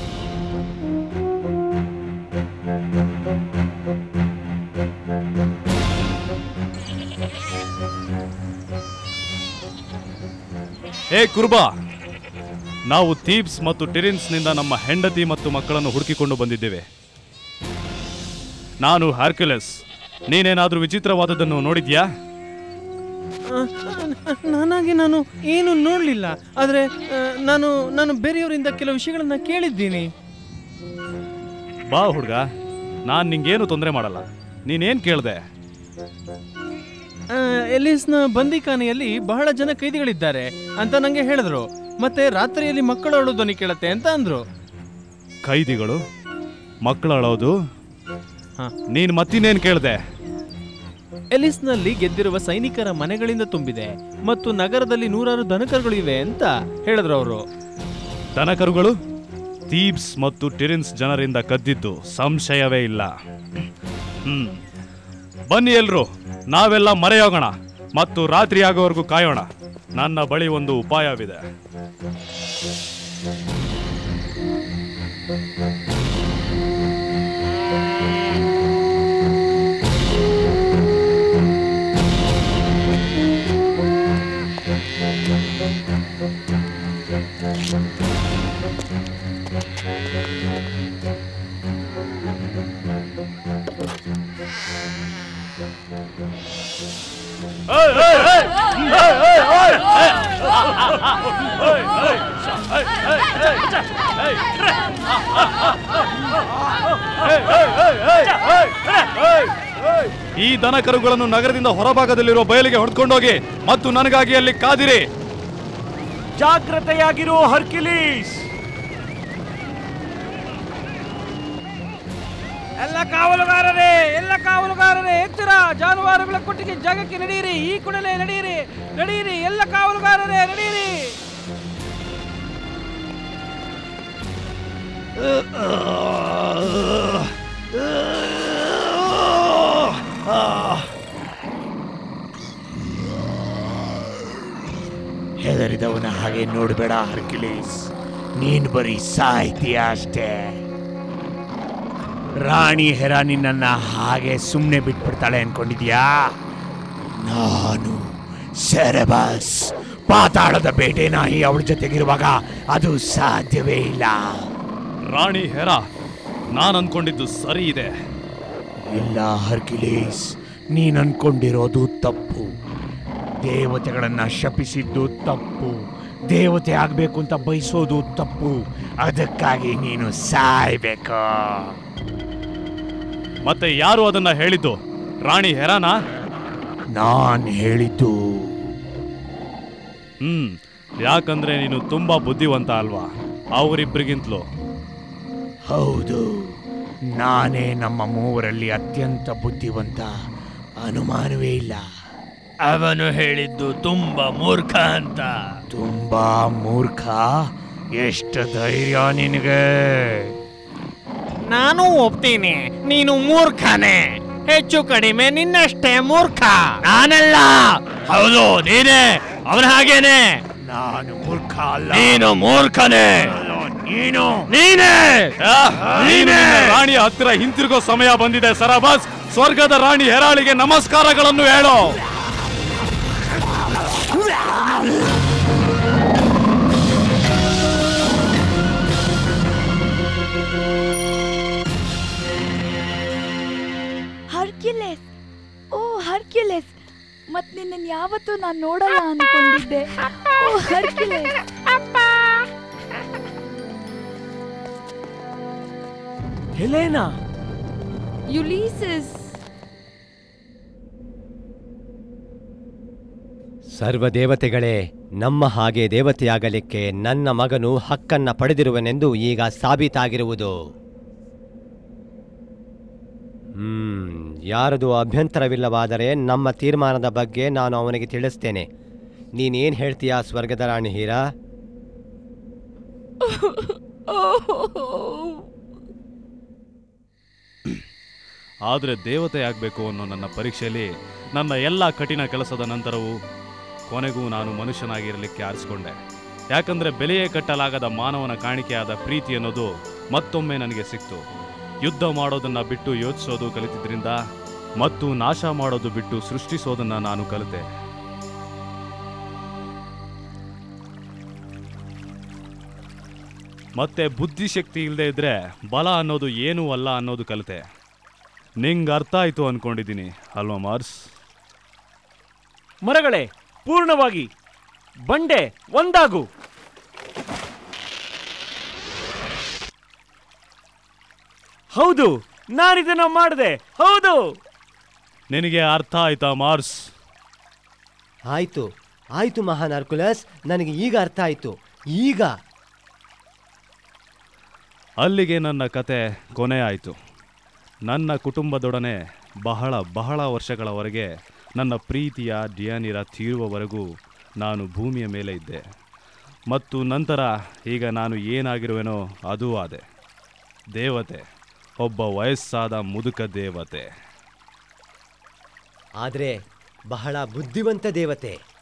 ಹೇ ಕುರ್ಬಾ, ನಾವು ಥೀಬ್ಸ್ ಮತ್ತು ಟಿರಿನ್ಸ್ನಿಂದ ನಮ್ಮ ಹೆಂಡತಿ ಮತ್ತು ಮಕ್ಕಳನ್ನು ಹುಡುಕಿಕೊಂಡು ಬಂದಿದ್ದೇವೆ. ನಾನು ಹರ್ಕ್ಯುಲಸ್. ನೀನೇನಾದ್ರೂ ವಿಚಿತ್ರವಾದದ್ದನ್ನು ನೋಡಿದ್ಯಾ? ನಾನಾಗಿ ನಾನು ಏನು ನೋಡಲಿಲ್ಲ, ಆದರೆ ನಾನು ನಾನು ಬೇರೆಯವರಿಂದ ಕೆಲವು ವಿಷಯಗಳನ್ನ ಕೇಳಿದ್ದೀನಿ. ಬಾ ಹುಡುಗ, ನಾನು ನಿಂಗೇನು ತೊಂದರೆ ಮಾಡಲ್ಲ. ನೀನೇನು ಕೇಳಿದೆ? ಎಲಿಸ್ನ ಬಂದಿಖಾನೆಯಲ್ಲಿ ಬಹಳ ಜನ ಕೈದಿಗಳಿದ್ದಾರೆ ಅಂತ ನಂಗೆ ಹೇಳಿದ್ರು. ಮತ್ತೆ ರಾತ್ರಿಯಲ್ಲಿ ಮಕ್ಕಳು ಅಳೋ ಧ್ವನಿ ಕೇಳತ್ತೆ ಅಂತ ಅಂದ್ರು. ಕೈದಿಗಳು ಮಕ್ಕಳು ಅಳೋದು? ನೀನು ಮತ್ತಿನ್ನೇನು ಕೇಳಿದೆ? ಎಲಿಸ್ನಲ್ಲಿ ಗೆದ್ದಿರುವ ಸೈನಿಕರ ಮನೆಗಳಿಂದ ತುಂಬಿದೆ ಮತ್ತು ನಗರದಲ್ಲಿ ನೂರಾರು ದನಕರುಗಳು ಇವೆ ಅಂತ ಹೇಳಿದ್ರು ಅವರು. ದನಕರುಗಳು ಥೀಬ್ಸ್ ಮತ್ತು ಟಿರಿನ್ಸ್ ಜನರಿಂದ ಕದ್ದಿದ್ದು ಸಂಶಯವೇ ಇಲ್ಲ. ಹ್ಮ್, ಬನ್ನಿ ಎಲ್ರು, ನಾವೆಲ್ಲ ಮರೆಯೋಗೋಣ ಮತ್ತು ರಾತ್ರಿ ಆಗೋವರೆಗೂ ಕಾಯೋಣ. ನನ್ನ ಬಳಿ ಒಂದು ಉಪಾಯವಿದೆ. ಈ ದನಕರುಗಳನ್ನು ನಗರದಿಂದ ಹೊರಭಾಗದಲ್ಲಿರುವ ಬಯಲಿಗೆ ಹೊಡೆದುಕೊಂಡೋಗಿ ಮತ್ತು ನನಗಾಗಿ ಅಲ್ಲಿ ಕಾದಿರಿ. ಜಾಗ್ರತೆಯಾಗಿರೋ ಹರ್ಕ್ಯುಲೀಸ್. ಎಲ್ಲ ಕಾವಲುಗಾರರೇ ಎಲ್ಲ ಕಾವಲುಗಾರರೇ ಎಚ್ಚರ! ಜಾನುವಾರುಗಳ ಕೊಟ್ಟಿಗೆ ಜಾಗಕ್ಕೆ ನಡೆಯಿರಿ, ಈ ಕೂಡಲೇ ನಡೆಯಿರಿ, ನಡೆಯಿರಿ ಎಲ್ಲ ಕಾವಲುಗಾರರೇ ನಡೆಯಿರಿ. ಹೆದರಿದವನ ಹಾಗೆ ನೋಡಬೇಡ ಹರ್ಕ್ಯುಲಿಸ್, ನೀನು ಬರೀ ಸಾಯ್ತೀಯ ಅಷ್ಟೇ. ರಾಣಿ ಹೆರಾ ನಿನ್ನನ್ನ ಹಾಗೆ ಸುಮ್ಮನೆ ಬಿಟ್ಬಿಡ್ತಾಳೆ ಅನ್ಕೊಂಡಿದ್ಯಾ? ನಾನು ಸೆರೆಬಸ್, ಪಾತಾಳದ ಬೇಟೆ ನಾಯಿ ಅವಳ ಜೊತೆಗಿರುವಾಗ ಅದು ಸಾಧ್ಯವೇ ಇಲ್ಲ. ರಾಣಿ ಹೆರಾ, ನಾನು ಅನ್ಕೊಂಡಿದ್ದು ಸರಿ ಇದೆ. ಇಲ್ಲ ಹರ್ಕ್ಯುಲಿಸ್, ನೀನು ಅನ್ಕೊಂಡಿರೋದು ತಪ್ಪು. ದೇವತೆಗಳನ್ನ ಶಪಿಸಿದ್ದು ತಪ್ಪು, ದೇವತೆ ಆಗ್ಬೇಕು ಅಂತ ಬಯಸೋದು ತಪ್ಪು. ಅದಕ್ಕಾಗಿ ನೀನು ಸಾಯ್ಬೇಕು. ಮತ್ತೆ ಯಾರು ಅದನ್ನ ಹೇಳಿದ್ದು? ರಾಣಿ ಹೆರಾನಾ? ನಾನ್ ಹೇಳಿದ್ದು. ಹ್ಮ್ ಯಾಕಂದ್ರೆ ನೀನು ತುಂಬಾ ಬುದ್ಧಿವಂತ ಅಲ್ವಾ ಅವರಿಬ್ಬರಿಗಿಂತಲೂ? ಹೌದು, ನಾನೇ ನಮ್ಮ ಮೂವರಲ್ಲಿ ಅತ್ಯಂತ ಬುದ್ಧಿವಂತ, ಅನುಮಾನವೇ ಇಲ್ಲ. ಅವನು ಹೇಳಿದ್ದು ತುಂಬಾ ಮೂರ್ಖ ಅಂತ. ತುಂಬಾ ಮೂರ್ಖ? ಎಷ್ಟು ಧೈರ್ಯ ನಿನಗೆ? ನಾನು ಒಪ್ತೀನಿ, ನೀನು ಮೂರ್ಖನೇ. ಹೆಚ್ಚು ಕಡಿಮೆ ನಿನ್ನಷ್ಟೇ ಮೂರ್ಖ. ನಾನಲ್ಲ. ಹೌದು, ನೀನೇ. ಅವನ ಹಾಗೇನೆ. ನಾನು ಮೂರ್ಖ ಅಲ್ಲ. ನೀನು ಮೂರ್ಖನೇ. ನೀನು ನೀನೇ ನೀನೇ ರಾಣಿಯ ಹತ್ತಿರ ಹಿಂತಿರುಗೋ ಸಮಯ ಬಂದಿದೆ. ಸರಬಸ್, ಸ್ವರ್ಗದ ರಾಣಿ ಹೆರಾಳಿಗೆ ನಮಸ್ಕಾರಗಳನ್ನು ಹೇಳೋ. ಹರ್ಕ್ಯುಲೆಸ್, ಓ ಹರ್ಕ್ಯುಲೆಸ್, ಮತ್ ನಿನ್ನನ್ನು ಯಾವತ್ತೂ ನಾನು ನೋಡಲ್ಲ ಅನ್ಕೊಂಡಿದ್ದೆ. ಓ ಹರ್ಕ್ಯುಲೆಸ್. ಹೆಲೇನಾ, ಯುಲೀಸಸ್. ಸರ್ವದೇವತೆಗಳೇ, ನಮ್ಮ ಹಾಗೆ ದೇವತೆಯಾಗಲಿಕ್ಕೆ ನನ್ನ ಮಗನು ಹಕ್ಕನ್ನ ಪಡೆದಿರುವನೆಂದು ಈಗ ಸಾಬೀತಾಗಿರುವುದು. ಹ್ಮ್ ಯಾರದು ಅಭ್ಯಂತರವಿಲ್ಲವಾದರೆ ನಮ್ಮ ತೀರ್ಮಾನದ ಬಗ್ಗೆ ನಾನು ಅವನಿಗೆ ತಿಳಿಸ್ತೇನೆ. ನೀನೇನ್ ಹೇಳ್ತೀಯಾ ಸ್ವರ್ಗದ ರಾಣಿ ಹೀರಾ? ಆದರೆ ದೇವತೆ ಆಗಬೇಕು ಅನ್ನೋ ನನ್ನ ಪರೀಕ್ಷೆಯಲ್ಲಿ ನನ್ನ ಎಲ್ಲ ಕಠಿಣ ಕೆಲಸದ ನಂತರವೂ ಕೊನೆಗೂ ನಾನು ಮನುಷ್ಯನಾಗಿರಲಿಕ್ಕೆ ಆರಿಸಿಕೊಂಡೆ. ಯಾಕಂದರೆ ಬೆಲೆಯೇ ಕಟ್ಟಲಾಗದ ಮಾನವನ ಕಾಣಿಕೆಯಾದ ಪ್ರೀತಿ ಅನ್ನೋದು ಮತ್ತೊಮ್ಮೆ ನನಗೆ ಸಿಕ್ತು. ಯುದ್ಧ ಮಾಡೋದನ್ನು ಬಿಟ್ಟು ಯೋಚಿಸೋದು ಕಲಿತಿದ್ರಿಂದ ಮತ್ತು ನಾಶ ಮಾಡೋದು ಬಿಟ್ಟು ಸೃಷ್ಟಿಸೋದನ್ನು ನಾನು ಕಲಿತೆ. ಮತ್ತೆ ಬುದ್ಧಿಶಕ್ತಿ ಇಲ್ಲದೆ ಇದ್ರೆ ಬಲ ಅನ್ನೋದು ಏನೂ ಅಲ್ಲ ಅನ್ನೋದು ಕಲಿತೆ. ನಿಂಗೆ ಅರ್ಥ ಆಯ್ತು ಅನ್ಕೊಂಡಿದ್ದೀನಿ ಅಲ್ವಾ ಮಾರ್ಸ್? ಮರಗಳೇ ಪೂರ್ಣವಾಗಿ ಬಂಡೆ ಒಂದಾಗು. ಹೌದು, ನಾನಿದನ್ನ ಮಾಡಿದೆ. ಹೌದು. ನಿನಗೆ ಅರ್ಥ ಆಯ್ತಾ ಮಾರ್ಸ್? ಆಯ್ತು ಆಯ್ತು ಮಹಾನ್ ಹರ್ಕ್ಯುಲಸ್, ನನಗೆ ಈಗ ಅರ್ಥ ಆಯ್ತು. ಈಗ ಅಲ್ಲಿಗೆ ನನ್ನ ಕತೆ ಕೊನೆ ಆಯಿತು. ನನ್ನ ಕುಟುಂಬದೊಡನೆ ಬಹಳ ಬಹಳ ವರ್ಷಗಳವರೆಗೆ ನನ್ನ ಪ್ರೀತಿಯ ಡಿಯಾನಿರಾ ತೀರುವವರೆಗೂ ನಾನು ಭೂಮಿಯ ಮೇಲೆ ಇದ್ದೆ. ಮತ್ತು ನಂತರ ಈಗ ನಾನು ಏನಾಗಿರುವೆನೋ ಅದೂ ಆದೆ. ದೇವತೆ, ಒಬ್ಬ ವಯಸ್ಸಾದ ಮುದುಕ ದೇವತೆ. ಆದರೆ ಬಹಳ ಬುದ್ಧಿವಂತ ದೇವತೆ.